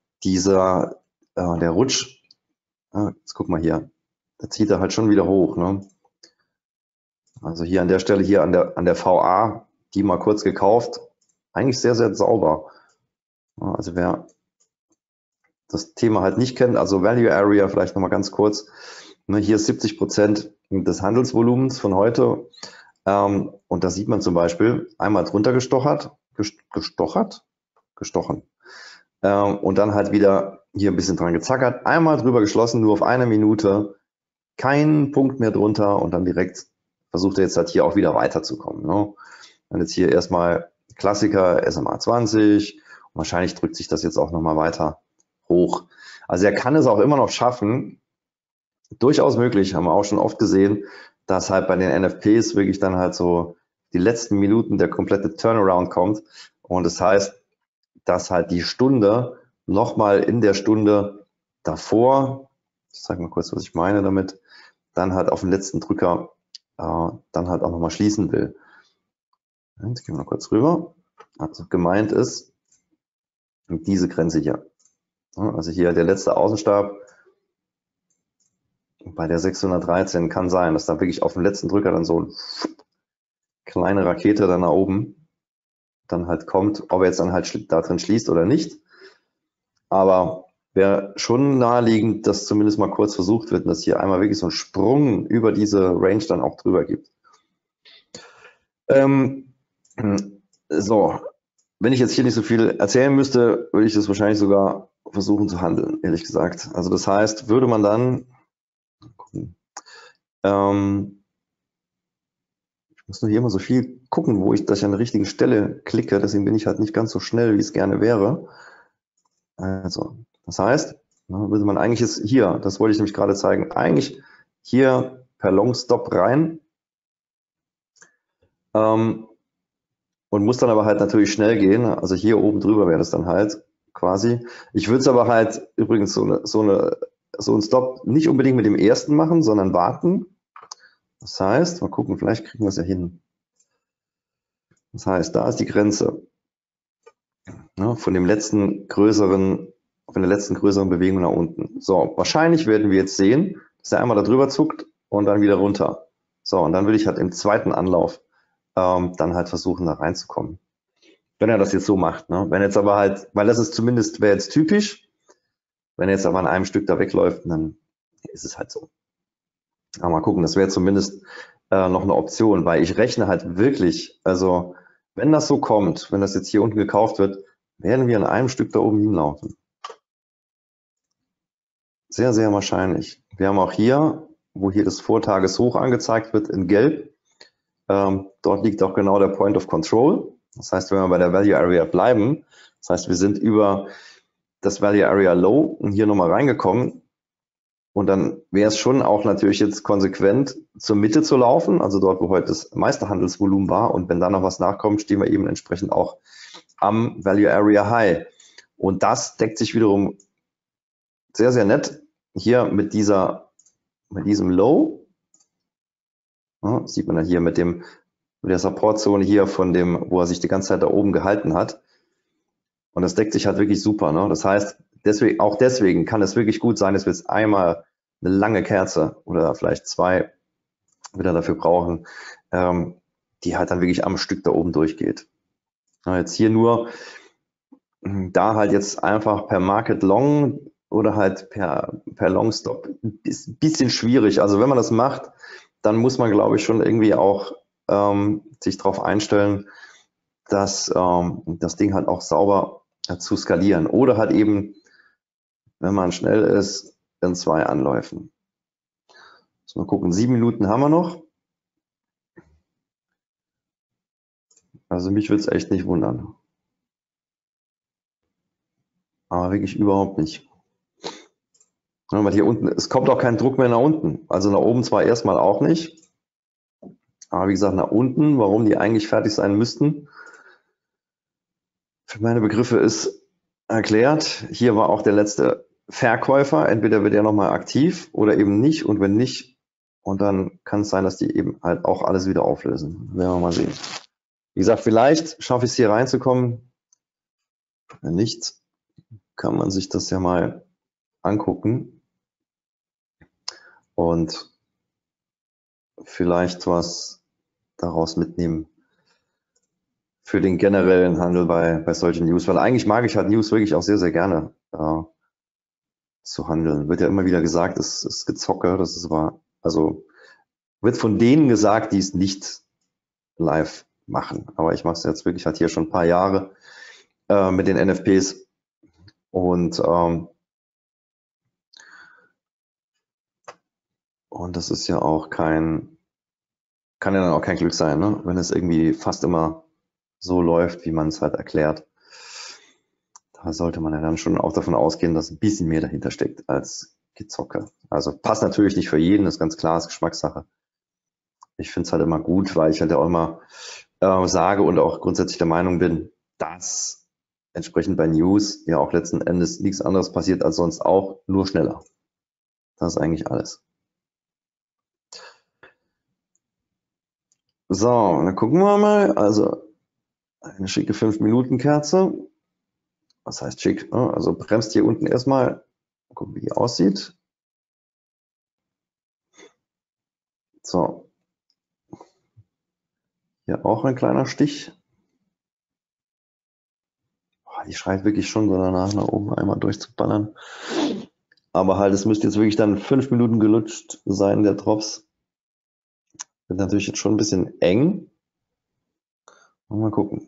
der Rutsch, jetzt guck mal hier, da zieht er halt schon wieder hoch, ne? Also hier an der Stelle, hier an der VA, die mal kurz gekauft, eigentlich sehr, sehr sauber. Also wer das Thema halt nicht kennt, also Value Area, vielleicht nochmal ganz kurz, ne, hier ist 70% des Handelsvolumens von heute. Und da sieht man zum Beispiel einmal drunter gestochen. Und dann halt wieder hier ein bisschen dran gezackert, einmal drüber geschlossen, nur auf eine Minute, kein Punkt mehr drunter und dann direkt versucht er jetzt halt hier auch wieder weiterzukommen. Ne? Und jetzt hier erstmal Klassiker, SMA 20 und wahrscheinlich drückt sich das jetzt auch nochmal weiter hoch. Also er kann es auch immer noch schaffen, durchaus möglich, haben wir auch schon oft gesehen, dass halt bei den NFPs wirklich dann halt so die letzten Minuten der komplette Turnaround kommt. Und das heißt, dass halt die Stunde nochmal in der Stunde davor, ich zeige mal kurz, was ich meine damit, dann halt auf den letzten Drücker dann halt auch nochmal schließen will. Jetzt gehen wir noch kurz rüber. Also gemeint ist diese Grenze hier. Also hier der letzte Außenstab bei der 613 kann sein, dass da wirklich auf dem letzten Drücker dann so eine kleine Rakete dann nach oben dann halt kommt, ob er jetzt dann halt da drin schließt oder nicht. Aber wäre schon naheliegend, dass zumindest mal kurz versucht wird, dass hier einmal wirklich so ein Sprung über diese Range dann auch drüber gibt. So, wenn ich jetzt hier nicht so viel erzählen müsste, würde ich das wahrscheinlich sogar versuchen zu handeln, ehrlich gesagt. Also das heißt, würde man dann gucken, ich muss nur hier immer so viel gucken, dass ich an der richtigen Stelle klicke, deswegen bin ich halt nicht ganz so schnell, wie es gerne wäre. Also, das heißt, würde man eigentlich jetzt hier, das wollte ich nämlich gerade zeigen, eigentlich hier per Long Stop rein und muss dann aber halt natürlich schnell gehen. Also hier oben drüber wäre das dann halt quasi. Ich würde es aber halt übrigens so einen Stop nicht unbedingt mit dem ersten machen, sondern warten. Das heißt, mal gucken, vielleicht kriegen wir es ja hin. Das heißt, da ist die Grenze. Ne, von der letzten größeren Bewegung nach unten. So, wahrscheinlich werden wir jetzt sehen, dass er einmal da drüber zuckt und dann wieder runter. So, und dann würde ich halt im zweiten Anlauf dann halt versuchen, da reinzukommen. Wenn er das jetzt so macht. Ne? Wenn jetzt aber halt, weil das ist zumindest, wäre jetzt typisch, wenn er jetzt aber an einem Stück da wegläuft, dann ist es halt so. Aber mal gucken, das wäre zumindest noch eine Option, weil ich rechne halt wirklich, also wenn das so kommt, wenn das jetzt hier unten gekauft wird, werden wir an einem Stück da oben hinlaufen. Sehr, sehr wahrscheinlich. Wir haben auch hier, wo hier das Vortageshoch angezeigt wird in Gelb, dort liegt auch genau der Point of Control. Das heißt, wenn wir bei der Value Area bleiben, das heißt, wir sind über das Value Area Low und hier nochmal reingekommen. Und dann wäre es schon auch natürlich jetzt konsequent, zur Mitte zu laufen, also dort, wo heute das meiste Handelsvolumen war. Und wenn da noch was nachkommt, stehen wir eben entsprechend auch am Value Area High. Und das deckt sich wiederum sehr, sehr nett hier mit diesem Low. Ja, sieht man ja hier mit der Supportzone hier von dem, wo er sich die ganze Zeit da oben gehalten hat. Und das deckt sich halt wirklich super. Ne? Das heißt, deswegen kann es wirklich gut sein, dass wir jetzt einmal eine lange Kerze oder vielleicht zwei wieder dafür brauchen, die halt dann wirklich am Stück da oben durchgeht. Ja, jetzt hier nur, da halt jetzt einfach per Market Long oder halt per Long Stop ist ein bisschen schwierig. Also wenn man das macht, dann muss man, glaube ich, schon irgendwie auch sich darauf einstellen, dass das Ding halt auch sauber zu skalieren. Oder halt eben, wenn man schnell ist, in 2 Anläufen. So, mal gucken, 7 Minuten haben wir noch. Also mich würde es echt nicht wundern. Aber wirklich überhaupt nicht. Ja, weil hier unten, es kommt auch kein Druck mehr nach unten. Also nach oben zwar erstmal auch nicht. Aber wie gesagt, nach unten, warum die eigentlich fertig sein müssten, für meine Begriffe ist erklärt. Hier war auch der letzte Verkäufer. Entweder wird er nochmal aktiv oder eben nicht. Und wenn nicht, und dann kann es sein, dass die eben halt auch alles wieder auflösen. Werden wir mal sehen. Wie gesagt, vielleicht schaffe ich es hier reinzukommen. Wenn nicht, kann man sich das ja mal angucken und vielleicht was daraus mitnehmen für den generellen Handel bei solchen News. Weil eigentlich mag ich halt News wirklich auch sehr, sehr gerne zu handeln. Wird ja immer wieder gesagt, es ist Gezocke, das ist aber, also wird von denen gesagt, die es nicht live machen. Aber ich mache es jetzt wirklich halt hier schon ein paar Jahre mit den NFPs und das ist ja auch kann ja dann auch kein Glück sein, ne? Wenn es irgendwie fast immer so läuft, wie man es halt erklärt. Da sollte man ja dann schon auch davon ausgehen, dass ein bisschen mehr dahinter steckt als Gezocke. Also passt natürlich nicht für jeden, ist ganz klar, ist Geschmackssache. Ich finde es halt immer gut, weil ich halt auch immer sage und auch grundsätzlich der Meinung bin, dass entsprechend bei News ja auch letzten Endes nichts anderes passiert als sonst auch, nur schneller. Das ist eigentlich alles. So, dann gucken wir mal. Also eine schicke 5-Minuten-Kerze. Was heißt schick? Also bremst hier unten erstmal. Gucken, wie die aussieht. So. Hier auch ein kleiner Stich. Die schreit wirklich schon so danach, nach oben einmal durchzuballern. Aber halt, es müsste jetzt wirklich dann 5 Minuten gelutscht sein, der Drops. Wird natürlich jetzt schon ein bisschen eng. Mal gucken.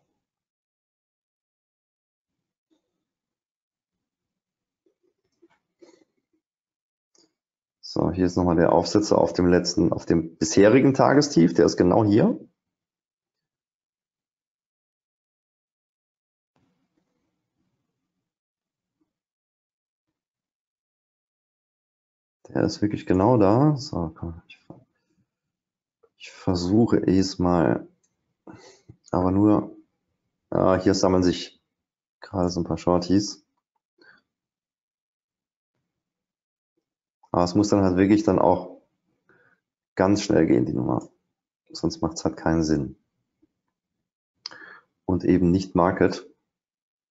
So, hier ist nochmal der Aufsetzer auf dem bisherigen Tagestief. Der ist genau hier. Der ist wirklich genau da. So, komm, ich versuche es mal. Aber nur, hier sammeln sich gerade so ein paar Shorties. Aber es muss dann halt wirklich dann auch ganz schnell gehen, die Nummer. Sonst macht es halt keinen Sinn. Und eben nicht Market.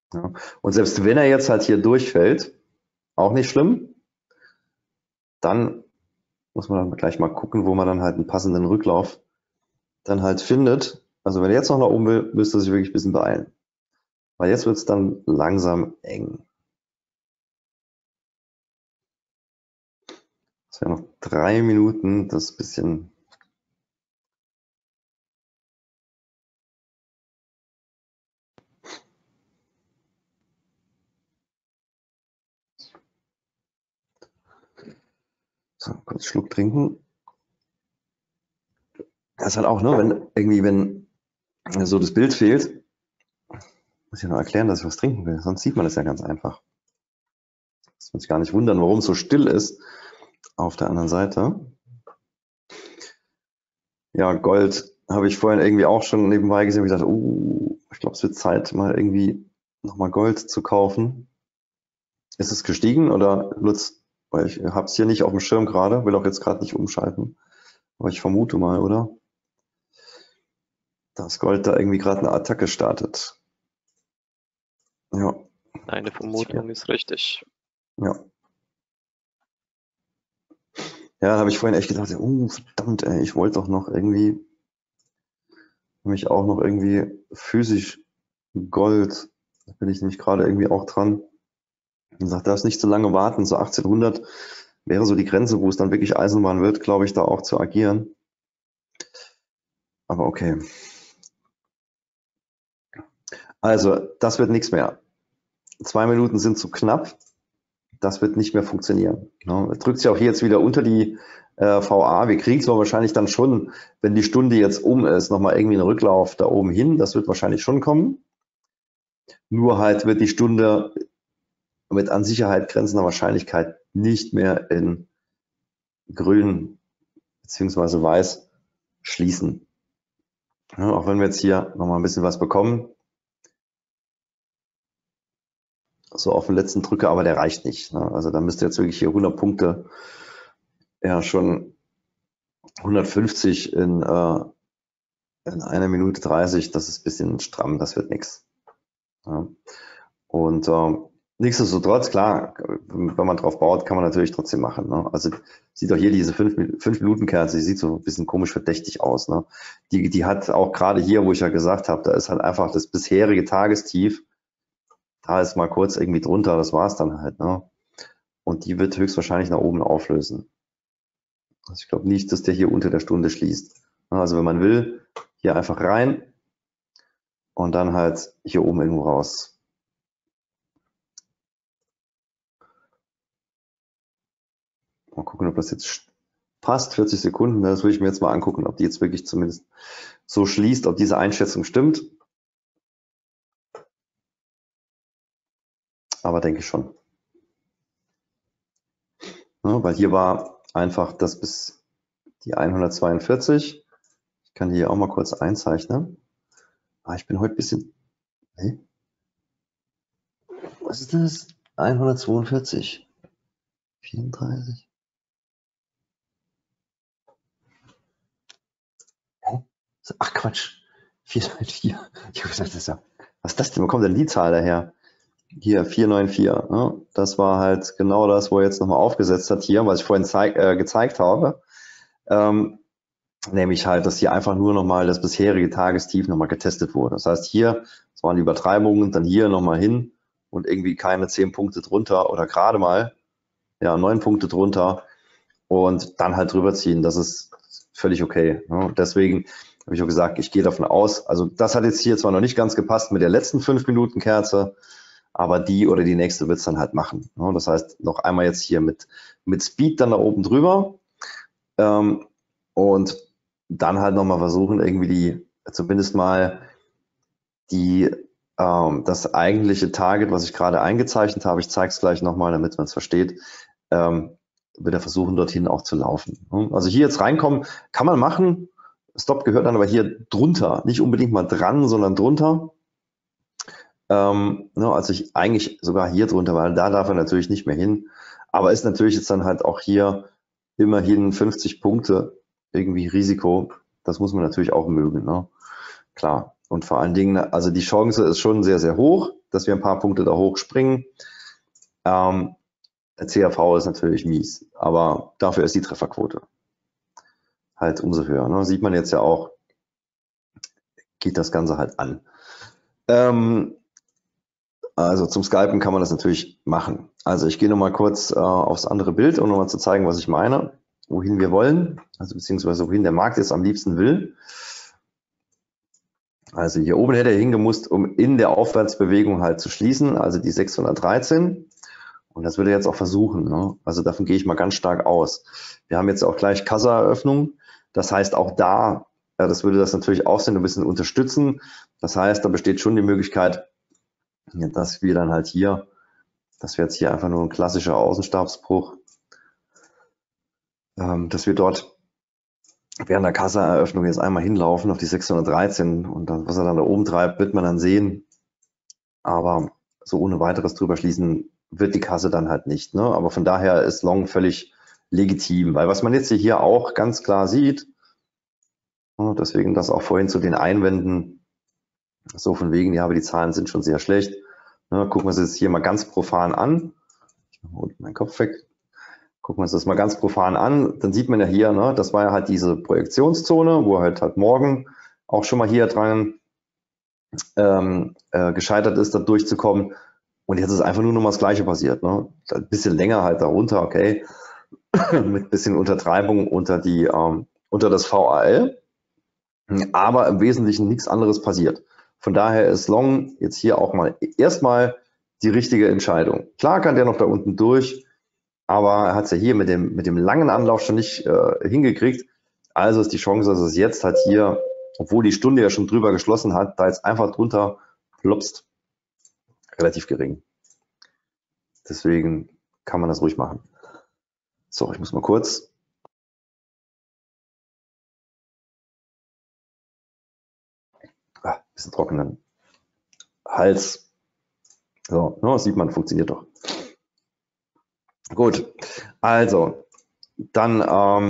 Ja. Und selbst wenn er jetzt halt hier durchfällt, auch nicht schlimm, dann muss man dann gleich mal gucken, wo man dann halt einen passenden Rücklauf dann halt findet. Also wenn er jetzt noch nach oben will, müsste er sich wirklich ein bisschen beeilen. Weil jetzt wird es dann langsam eng. Es wären noch 3 Minuten, das ist ein bisschen. So, kurz Schluck trinken. Das ist halt auch, ne, wenn so das Bild fehlt, muss ich ja noch erklären, dass ich was trinken will. Sonst sieht man das ja ganz einfach. Muss man sich gar nicht wundern, warum es so still ist auf der anderen Seite. Ja, Gold habe ich vorhin irgendwie auch schon nebenbei gesehen und gedacht, ich glaube, es wird Zeit, mal irgendwie nochmal Gold zu kaufen. Ist es gestiegen oder Lutz? Weil ich habe es hier nicht auf dem Schirm gerade, will auch jetzt gerade nicht umschalten. Aber ich vermute mal, oder? Dass Gold da irgendwie gerade eine Attacke startet. Ja. Deine Vermutung ist richtig. Ja. Ja, da habe ich vorhin echt gedacht, verdammt, ey, ich wollte doch noch irgendwie, mich auch noch irgendwie physisch Gold, da bin ich nämlich gerade irgendwie auch dran. Und sagt, darfst nicht zu lange warten, so 1800 wäre so die Grenze, wo es dann wirklich Eisenbahn wird, glaube ich, da auch zu agieren. Aber okay. Also, das wird nichts mehr. 2 Minuten sind zu knapp. Das wird nicht mehr funktionieren. Ne? Drückt sich auch hier jetzt wieder unter die VA. Wir kriegen zwar wahrscheinlich dann schon, wenn die Stunde jetzt um ist, nochmal irgendwie einen Rücklauf da oben hin. Das wird wahrscheinlich schon kommen. Nur halt wird die Stunde mit an Sicherheit grenzender Wahrscheinlichkeit nicht mehr in grün bzw. weiß schließen. Ja, auch wenn wir jetzt hier nochmal ein bisschen was bekommen. So auf den letzten Drücker, aber der reicht nicht. Ne? Also da müsste jetzt wirklich hier 100 Punkte, ja schon 150 in 1 Minute 30, das ist ein bisschen stramm, das wird nichts. Ja. Und nichtsdestotrotz, klar, wenn man drauf baut, kann man natürlich trotzdem machen. Ne? Also sieht doch hier diese 5-Minuten-Kerze, die sieht so ein bisschen komisch verdächtig aus. Ne? Die hat auch gerade hier, wo ich ja gesagt habe, da ist halt einfach das bisherige Tagestief, da ist mal kurz irgendwie drunter, das war's dann halt. Ne? Und die wird höchstwahrscheinlich nach oben auflösen. Also ich glaube nicht, dass der hier unter der Stunde schließt. Also wenn man will, hier einfach rein und dann halt hier oben irgendwo raus. Mal gucken, ob das jetzt passt. 40 Sekunden, das will ich mir jetzt mal angucken, ob die jetzt wirklich zumindest so schließt, ob diese Einschätzung stimmt. Aber denke ich schon. Ja, weil hier war einfach das bis die 142. Ich kann die hier auch mal kurz einzeichnen. Ich bin heute ein bisschen. Nee. Was ist das? 142. 34. Ach Quatsch. 494. Ich habe gesagt, das ist ja. Was ist das denn? Wo kommt denn die Zahl daher? Hier, 494. Ne? Das war halt genau das, wo er jetzt nochmal aufgesetzt hat hier, was ich vorhin gezeigt habe. Nämlich halt, dass hier einfach nur nochmal das bisherige Tagestief nochmal getestet wurde. Das heißt, hier, das waren die Übertreibungen, dann hier nochmal hin und irgendwie keine 10 Punkte drunter oder gerade mal, ja, 9 Punkte drunter und dann halt drüber ziehen. Das ist völlig okay. Ne? Deswegen habe ich auch gesagt, ich gehe davon aus, also das hat jetzt hier zwar noch nicht ganz gepasst mit der letzten 5-Minuten-Kerze, aber die oder die nächste wird es dann halt machen. Ne? Das heißt, noch einmal jetzt hier mit Speed dann da oben drüber und dann halt nochmal versuchen, irgendwie zumindest mal das eigentliche Target, was ich gerade eingezeichnet habe, ich zeige es gleich nochmal, damit man es versteht, wird er versuchen, dorthin auch zu laufen. Also hier jetzt reinkommen, kann man machen. Stop gehört dann aber hier drunter, nicht unbedingt mal dran, sondern drunter. Also ich eigentlich sogar hier drunter, weil da darf er natürlich nicht mehr hin. Aber ist natürlich jetzt dann halt auch hier immerhin 50 Punkte irgendwie Risiko. Das muss man natürlich auch mögen, ne? Klar. Und vor allen Dingen, also die Chance ist schon sehr, sehr hoch. dass wir ein paar Punkte da hochspringen. Der CAV ist natürlich mies, aber dafür ist die Trefferquote halt umso höher. Ne? Sieht man jetzt ja auch, geht das Ganze halt an. Also zum Scalpen kann man das natürlich machen. Also ich gehe nochmal kurz aufs andere Bild, um nochmal zu zeigen, was ich meine, wohin wir wollen, also beziehungsweise wohin der Markt jetzt am liebsten will. Also hier oben hätte er hingemusst, um in der Aufwärtsbewegung halt zu schließen, also die 613. Und das will er jetzt auch versuchen. Ne? Also davon gehe ich mal ganz stark aus. Wir haben jetzt auch gleich Kassaeröffnung. Das heißt, auch da, das würde das natürlich auch ein bisschen unterstützen. Das heißt, da besteht schon die Möglichkeit, dass wir dann halt hier, dass wir jetzt hier einfach nur ein klassischer Außenstabsbruch, dass wir dort während der Kassaeröffnung jetzt einmal hinlaufen auf die 613 und dann, was er dann da oben treibt, wird man dann sehen. Aber so ohne weiteres drüber schließen wird die Kasse dann halt nicht. Ne? Aber von daher ist Long völlig legitim, weil was man jetzt hier auch ganz klar sieht, deswegen das auch vorhin zu den Einwänden, so von wegen, ja, aber die Zahlen sind schon sehr schlecht. Ne? Gucken wir uns das hier mal ganz profan an. Ich mache unten meinen Kopf weg. Gucken wir uns das mal ganz profan an, dann sieht man ja hier, ne, das war ja halt diese Projektionszone, wo halt morgen auch schon mal hier dran gescheitert ist, da durchzukommen. Und jetzt ist einfach nur noch mal das Gleiche passiert. Ne? Ein bisschen länger halt darunter, okay, mit ein bisschen Untertreibung unter das VAL, aber im Wesentlichen nichts anderes passiert. Von daher ist Long jetzt hier auch mal erstmal die richtige Entscheidung. Klar kann der noch da unten durch, aber er hat es ja hier mit dem langen Anlauf schon nicht hingekriegt. Also ist die Chance, dass es jetzt halt hier, obwohl die Stunde ja schon drüber geschlossen hat, da jetzt einfach drunter plopst, relativ gering. Deswegen kann man das ruhig machen. So, ich muss mal kurz. Bisschen trockenen Hals. So, no, sieht man, funktioniert doch. Gut, also dann,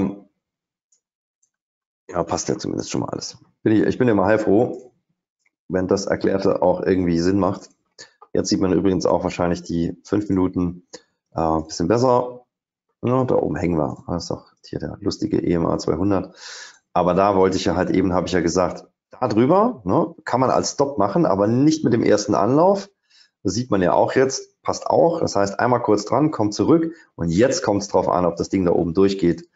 ja, passt ja zumindest schon mal alles. Ich bin immer heilfroh, wenn das Erklärte auch irgendwie Sinn macht. Jetzt sieht man übrigens auch wahrscheinlich die 5 Minuten ein bisschen besser. Ja, da oben hängen wir. Das ist auch hier der lustige EMA 200. Aber da wollte ich ja halt eben, habe ich ja gesagt, da drüber, ne, kann man als Stop machen, aber nicht mit dem ersten Anlauf. Das sieht man ja auch jetzt, passt auch. Das heißt, einmal kurz dran, kommt zurück und jetzt kommt es drauf an, ob das Ding da oben durchgeht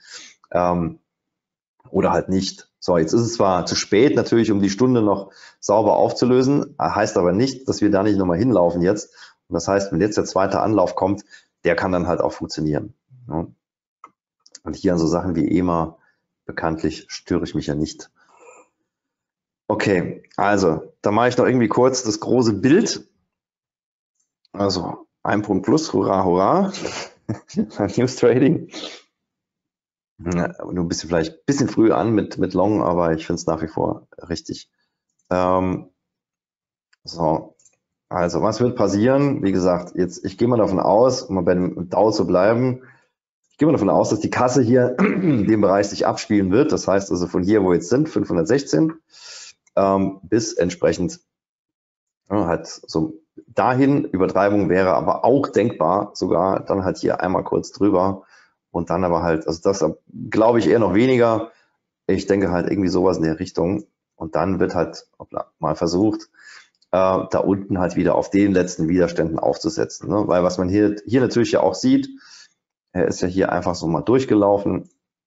oder halt nicht. So, jetzt ist es zwar zu spät natürlich, um die Stunde noch sauber aufzulösen, heißt aber nicht, dass wir da nicht nochmal hinlaufen jetzt. Und das heißt, wenn jetzt der zweite Anlauf kommt, der kann dann halt auch funktionieren. Ja. Und hier an so Sachen wie EMA, bekanntlich störe ich mich ja nicht. Okay, also, da mache ich noch irgendwie kurz das große Bild. Also, 1 Punkt plus, hurra, hurra. News Trading. Ja, nur ein bisschen vielleicht ein bisschen früh an mit Long, aber ich finde es nach wie vor richtig. So, also was wird passieren? Wie gesagt, jetzt ich gehe mal davon aus, um mal bei dem DAO zu bleiben, ich gehe mal davon aus, dass die Kasse hier in dem Bereich sich abspielen wird. Das heißt also von hier, wo wir jetzt sind, 516, bis entsprechend halt so dahin. Übertreibung wäre aber auch denkbar, sogar dann halt hier einmal kurz drüber. Und dann aber halt, also das glaube ich eher noch weniger. Ich denke halt irgendwie sowas in der Richtung. Und dann wird halt mal versucht, da unten halt wieder auf den letzten Widerständen aufzusetzen. Ne? Weil was man hier natürlich ja auch sieht, er ist ja hier einfach so mal durchgelaufen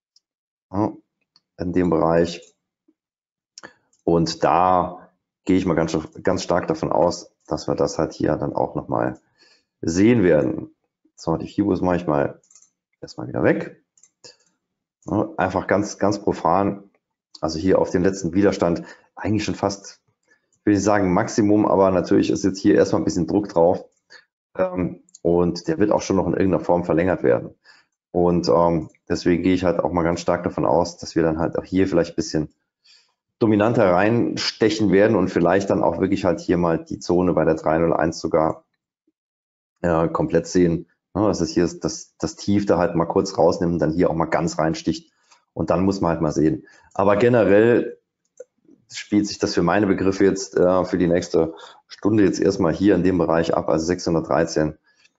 in dem Bereich. Und da gehe ich mal ganz stark davon aus, dass wir das halt hier dann auch nochmal sehen werden. So, die Fibos mache ich mal erstmal wieder weg. Einfach ganz profan, also hier auf den letzten Widerstand, eigentlich schon fast, ich will nicht sagen Maximum, aber natürlich ist jetzt hier erstmal ein bisschen Druck drauf und der wird auch schon noch in irgendeiner Form verlängert werden. Und deswegen gehe ich halt auch mal ganz stark davon aus, dass wir dann halt auch hier vielleicht ein bisschen dominanter reinstechen werden und vielleicht dann auch wirklich halt hier mal die Zone bei der 301 sogar komplett sehen. Das ist hier das Tief da halt mal kurz rausnimmt, dann hier auch mal ganz reinsticht und dann muss man halt mal sehen. Aber generell spielt sich das für meine Begriffe jetzt für die nächste Stunde jetzt erstmal hier in dem Bereich ab, also 613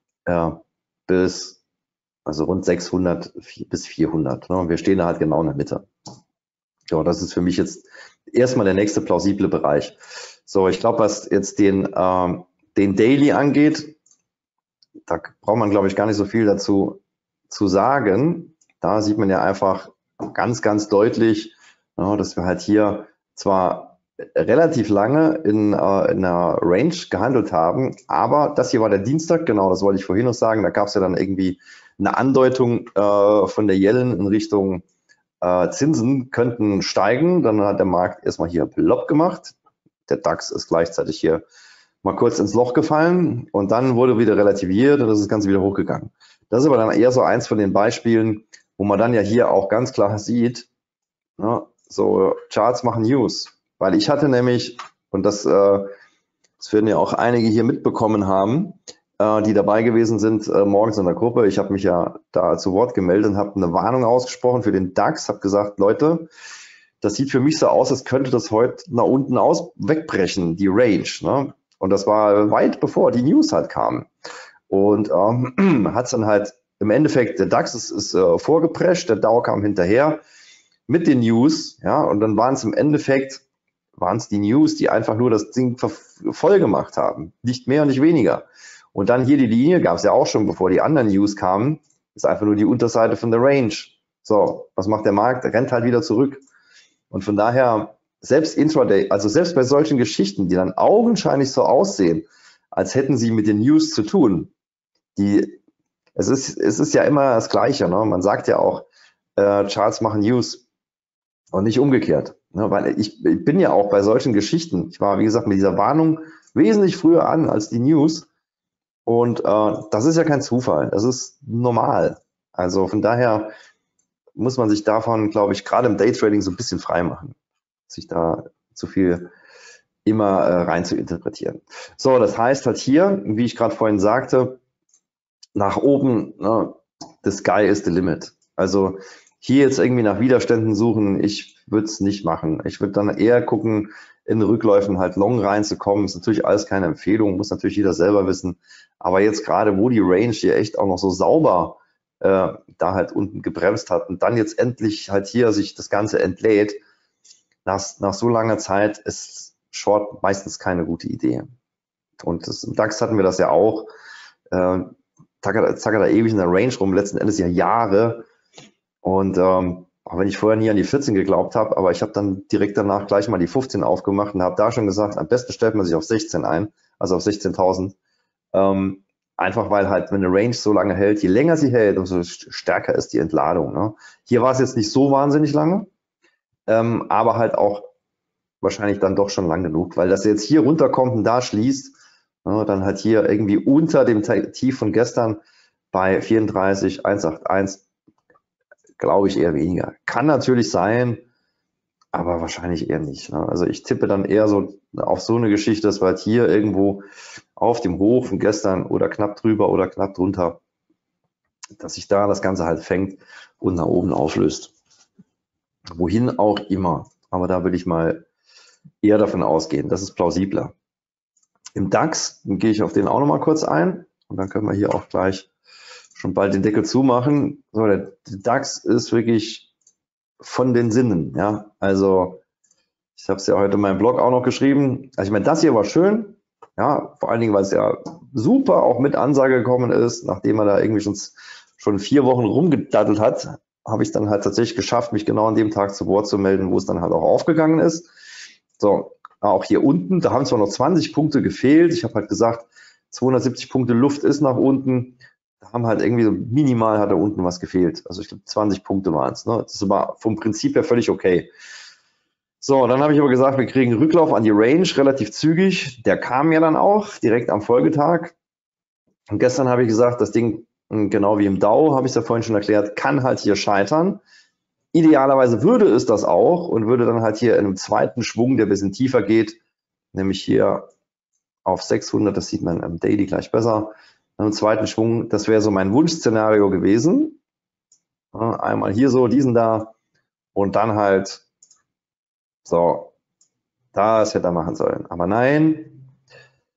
bis, also rund 600 bis 400. Ne? Und wir stehen da halt genau in der Mitte. Ja, das ist für mich jetzt erstmal der nächste plausible Bereich. So, ich glaube, was jetzt den Daily angeht, da braucht man, glaube ich, gar nicht so viel dazu zu sagen. Da sieht man ja einfach ganz, ganz deutlich, ja, dass wir halt hier zwar relativ lange in einer Range gehandelt haben, aber das hier war der Dienstag, genau, das wollte ich vorhin noch sagen, da gab es ja dann irgendwie eine Andeutung von der Yellen in Richtung Zinsen könnten steigen, dann hat der Markt erstmal hier plopp gemacht, der DAX ist gleichzeitig hier mal kurz ins Loch gefallen und dann wurde wieder relativiert und das ist das Ganze wieder hochgegangen. Das ist aber dann eher so eins von den Beispielen, wo man dann ja hier auch ganz klar sieht, ne, so Charts machen News. Weil ich hatte nämlich, und das werden ja auch einige hier mitbekommen haben, die dabei gewesen sind morgens in der Gruppe. Ich habe mich ja da zu Wort gemeldet und habe eine Warnung ausgesprochen für den DAX, habe gesagt, Leute, das sieht für mich so aus, als könnte das heute nach unten wegbrechen, die Range. Ne? Und das war weit bevor die News halt kamen. Und hat es dann halt im Endeffekt, der DAX ist vorgeprescht, der Dow kam hinterher mit den News, ja, und dann waren es im Endeffekt, waren es die News, die einfach nur das Ding voll gemacht haben. Nicht mehr und nicht weniger. Und dann hier die Linie, gab es ja auch schon, bevor die anderen News kamen, ist einfach nur die Unterseite von der Range. So, was macht der Markt? Der rennt halt wieder zurück. Und von daher, selbst Intraday, also selbst bei solchen Geschichten, die dann augenscheinlich so aussehen, als hätten sie mit den News zu tun, es ist ja immer das Gleiche. Ne? Man sagt ja auch, Charts machen News und nicht umgekehrt. Ne? Weil ich bin ja auch bei solchen Geschichten, ich war, wie gesagt, mit dieser Warnung wesentlich früher an als die News. Und das ist ja kein Zufall, das ist normal. Also von daher muss man sich davon, glaube ich, gerade im Daytrading so ein bisschen frei machen, sich da zu viel immer rein zu interpretieren. So, das heißt halt hier, wie ich gerade vorhin sagte, nach oben, ne, the sky is the limit. Also hier jetzt irgendwie nach Widerständen suchen, ich würde es nicht machen. Ich würde dann eher gucken, in Rückläufen halt long reinzukommen. Ist natürlich alles keine Empfehlung, muss natürlich jeder selber wissen. Aber jetzt gerade, wo die Range hier echt auch noch so sauber da halt unten gebremst hat und dann jetzt endlich halt hier sich das Ganze entlädt, nach so langer Zeit ist Short meistens keine gute Idee. Und im DAX hatten wir das ja auch. Zackert da ewig in der Range rum, letzten Endes ja Jahre. Und auch wenn ich vorher nie an die 14 geglaubt habe, aber ich habe dann direkt danach gleich mal die 15 aufgemacht und habe da schon gesagt, am besten stellt man sich auf 16 ein, also auf 16.000. Einfach weil halt, wenn eine Range so lange hält, je länger sie hält, umso stärker ist die Entladung. Ne? Hier war es jetzt nicht so wahnsinnig lange, aber halt auch wahrscheinlich dann doch schon lang genug, weil das jetzt hier runterkommt und da schließt, dann halt hier irgendwie unter dem Tief von gestern bei 34,181, glaube ich eher weniger. Kann natürlich sein, aber wahrscheinlich eher nicht. Ne? Also ich tippe dann eher so auf so eine Geschichte, dass wir halt hier irgendwo auf dem Hoch von gestern oder knapp drüber oder knapp drunter, dass sich da das Ganze halt fängt und nach oben auflöst. Wohin auch immer. Aber da würde ich mal eher davon ausgehen. Das ist plausibler. Im DAX gehe ich auf den auch nochmal kurz ein und dann können wir hier auch gleich schon bald den Deckel zumachen. So, der DAX ist wirklich von den Sinnen. Ja, also ich habe es ja heute in meinem Blog auch noch geschrieben. Also ich meine, das hier war schön. Ja, vor allen Dingen, weil es ja super auch mit Ansage gekommen ist, nachdem er da irgendwie schon 4 Wochen rumgedattelt hat, habe ich dann halt tatsächlich geschafft, mich genau an dem Tag zu Wort zu melden, wo es dann halt auch aufgegangen ist. So, auch hier unten, da haben zwar noch 20 Punkte gefehlt. Ich habe halt gesagt, 270 Punkte Luft ist nach unten. Da haben halt irgendwie so minimal hat da unten was gefehlt. Also ich glaube 20 Punkte waren es. Ne? Das ist aber vom Prinzip her völlig okay. So, dann habe ich aber gesagt, wir kriegen Rücklauf an die Range relativ zügig. Der kam ja dann auch direkt am Folgetag. Und gestern habe ich gesagt, das Ding, genau wie im Dow, habe ich es ja vorhin schon erklärt, kann halt hier scheitern. Idealerweise würde es das auch und würde dann halt hier in einem zweiten Schwung, der ein bisschen tiefer geht, nämlich hier auf 600, das sieht man im Daily gleich besser, in einem zweiten Schwung, das wäre so mein Wunschszenario gewesen. Einmal hier so, diesen da und dann halt so, das hätte er machen sollen. Aber nein,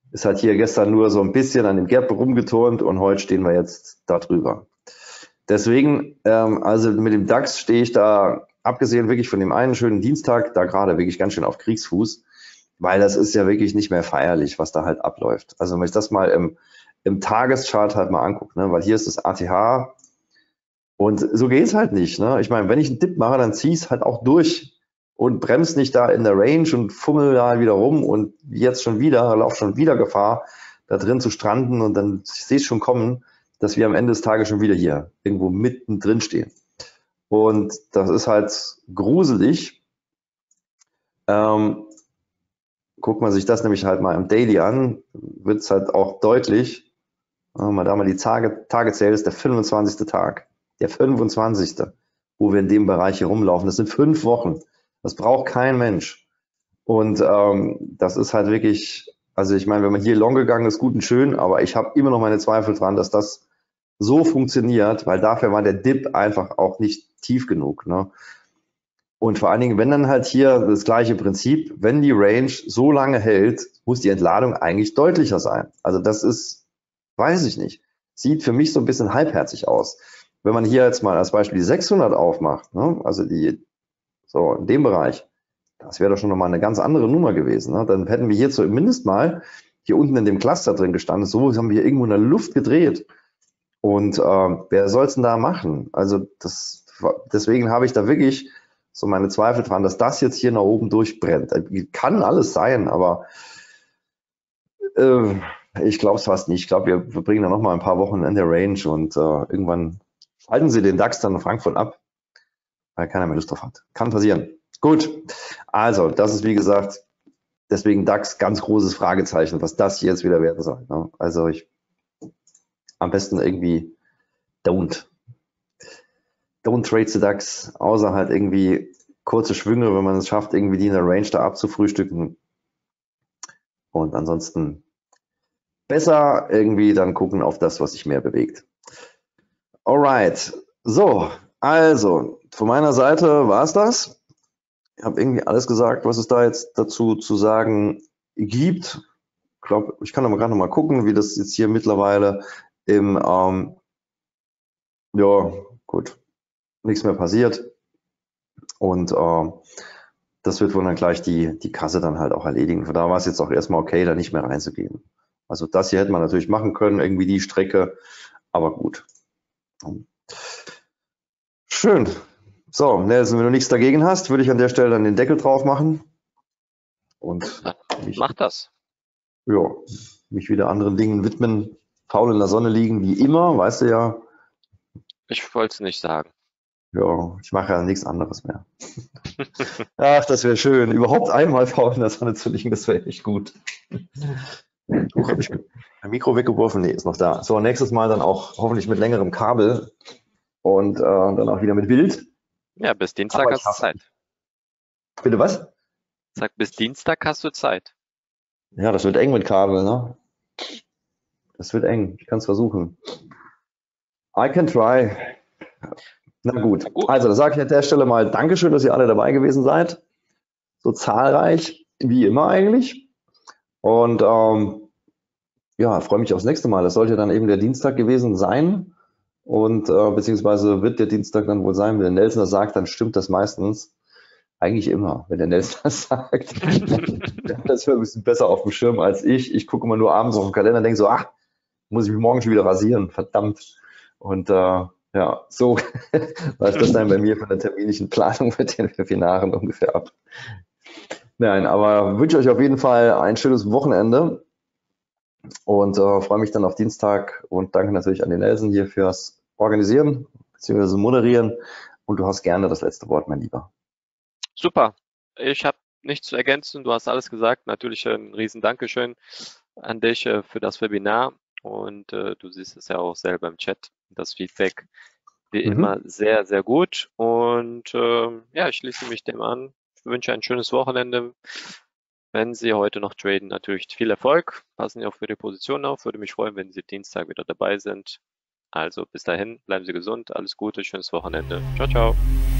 Ist halt hier gestern nur so ein bisschen an dem Gap rumgeturnt und heute stehen wir jetzt da drüber. Deswegen, also mit dem DAX stehe ich da, abgesehen wirklich von dem einen schönen Dienstag, da gerade wirklich ganz schön auf Kriegsfuß, weil das ist ja wirklich nicht mehr feierlich, was da halt abläuft. Also wenn ich das mal im Tageschart halt mal angucke, ne? Weil hier ist das ATH und so geht's halt nicht. Ne? Ich meine, wenn ich einen Dip mache, dann zieh es halt auch durch und bremst nicht da in der Range und fummel da wieder rum und jetzt schon wieder, lauf schon wieder Gefahr, da drin zu stranden und dann sehe ich schon kommen, dass wir am Ende des Tages schon wieder hier irgendwo mittendrin stehen. Und das ist halt gruselig. Guckt man sich das nämlich halt mal im Daily an, wird es halt auch deutlich. Da mal die Tagezähl ist der 25. Tag. Der 25. wo wir in dem Bereich hier rumlaufen. Das sind 5 Wochen. Das braucht kein Mensch. Und das ist halt wirklich, also ich meine, wenn man hier long gegangen ist, gut und schön, aber ich habe immer noch meine Zweifel dran, dass das so funktioniert, weil dafür war der Dip einfach auch nicht tief genug. Ne? Und vor allen Dingen, wenn dann halt hier das gleiche Prinzip, wenn die Range so lange hält, muss die Entladung eigentlich deutlicher sein. Also das ist, weiß ich nicht, sieht für mich so ein bisschen halbherzig aus. Wenn man hier jetzt mal als Beispiel die 600 aufmacht, ne, also die, so in dem Bereich, das wäre doch schon nochmal eine ganz andere Nummer gewesen. Ne? Dann hätten wir hier zumindest mal hier unten in dem Cluster drin gestanden. So haben wir hier irgendwo in der Luft gedreht. Und wer soll es denn da machen? Also deswegen habe ich da wirklich so meine Zweifel dran, dass das jetzt hier nach oben durchbrennt. Kann alles sein, aber ich glaube es fast nicht. Ich glaube, wir verbringen da noch mal ein paar Wochen in der Range und irgendwann schalten sie den DAX dann in Frankfurt ab, weil keiner mehr Lust drauf hat. Kann passieren. Gut, also das ist wie gesagt, deswegen DAX ganz großes Fragezeichen, was das jetzt wieder werden soll. Ne? Also am besten irgendwie don't trade the DAX, außer halt irgendwie kurze Schwünge, wenn man es schafft, irgendwie die in der Range da abzufrühstücken. Und ansonsten besser irgendwie dann gucken auf das, was sich mehr bewegt. Alright, so, also von meiner Seite war es das. Ich habe irgendwie alles gesagt, was es da jetzt dazu zu sagen gibt. Ich glaube, ich kann aber gerade noch mal gucken, wie das jetzt hier mittlerweile im, ja, gut, nichts mehr passiert. Und das wird wohl dann gleich die Kasse dann halt auch erledigen. Von da war es jetzt auch erstmal okay, da nicht mehr reinzugehen. Also das hier hätte man natürlich machen können, irgendwie die Strecke, aber gut. Schön. So, Nelson, wenn du nichts dagegen hast, würde ich an der Stelle dann den Deckel drauf machen. Und Mach das. Ja, mich wieder anderen Dingen widmen, faul in der Sonne liegen, wie immer, weißt du ja. Ich wollte es nicht sagen. Ja, ich mache ja nichts anderes mehr. Ach, das wäre schön. Überhaupt einmal faul in der Sonne zu liegen, das wäre echt gut. Habe ich mein Mikro weggeworfen? Nee, ist noch da. So, nächstes Mal dann auch hoffentlich mit längerem Kabel und dann auch wieder mit Bild. Ja, bis Dienstag hast du Zeit. Bitte was? Sag, bis Dienstag hast du Zeit. Ja, das wird eng mit Kabel, ne? Das wird eng. Ich kann es versuchen. I can try. Na gut. Also, da sage ich an der Stelle mal Dankeschön, dass ihr alle dabei gewesen seid. So zahlreich wie immer eigentlich. Und ja, freue mich aufs nächste Mal. Das sollte dann eben der Dienstag gewesen sein. Und beziehungsweise wird der Dienstag dann wohl sein. Wenn der Nelson das sagt, dann stimmt das meistens. Eigentlich immer, wenn der Nelson das sagt. Das wird ein bisschen besser auf dem Schirm als ich. Ich gucke immer nur abends auf den Kalender und denke so, ach, muss ich mich morgen schon wieder rasieren, verdammt. Und ja, so läuft das dann bei mir von der terminischen Planung mit den Webinaren ungefähr ab. Nein, aber wünsche euch auf jeden Fall ein schönes Wochenende und freue mich dann auf Dienstag und danke natürlich an den Nelson hier fürs Organisieren bzw. Moderieren und du hast gerne das letzte Wort, mein Lieber. Super, ich habe nichts zu ergänzen, du hast alles gesagt. Natürlich ein riesen Dankeschön an dich für das Webinar und du siehst es ja auch selber im Chat, das Feedback wie immer sehr, sehr gut und ja, ich schließe mich dem an. Ich wünsche ein schönes Wochenende. Wenn Sie heute noch traden, natürlich viel Erfolg. Passen Sie auch für die Position auf. Würde mich freuen, wenn Sie Dienstag wieder dabei sind. Also bis dahin, bleiben Sie gesund, alles Gute, schönes Wochenende. Ciao, ciao.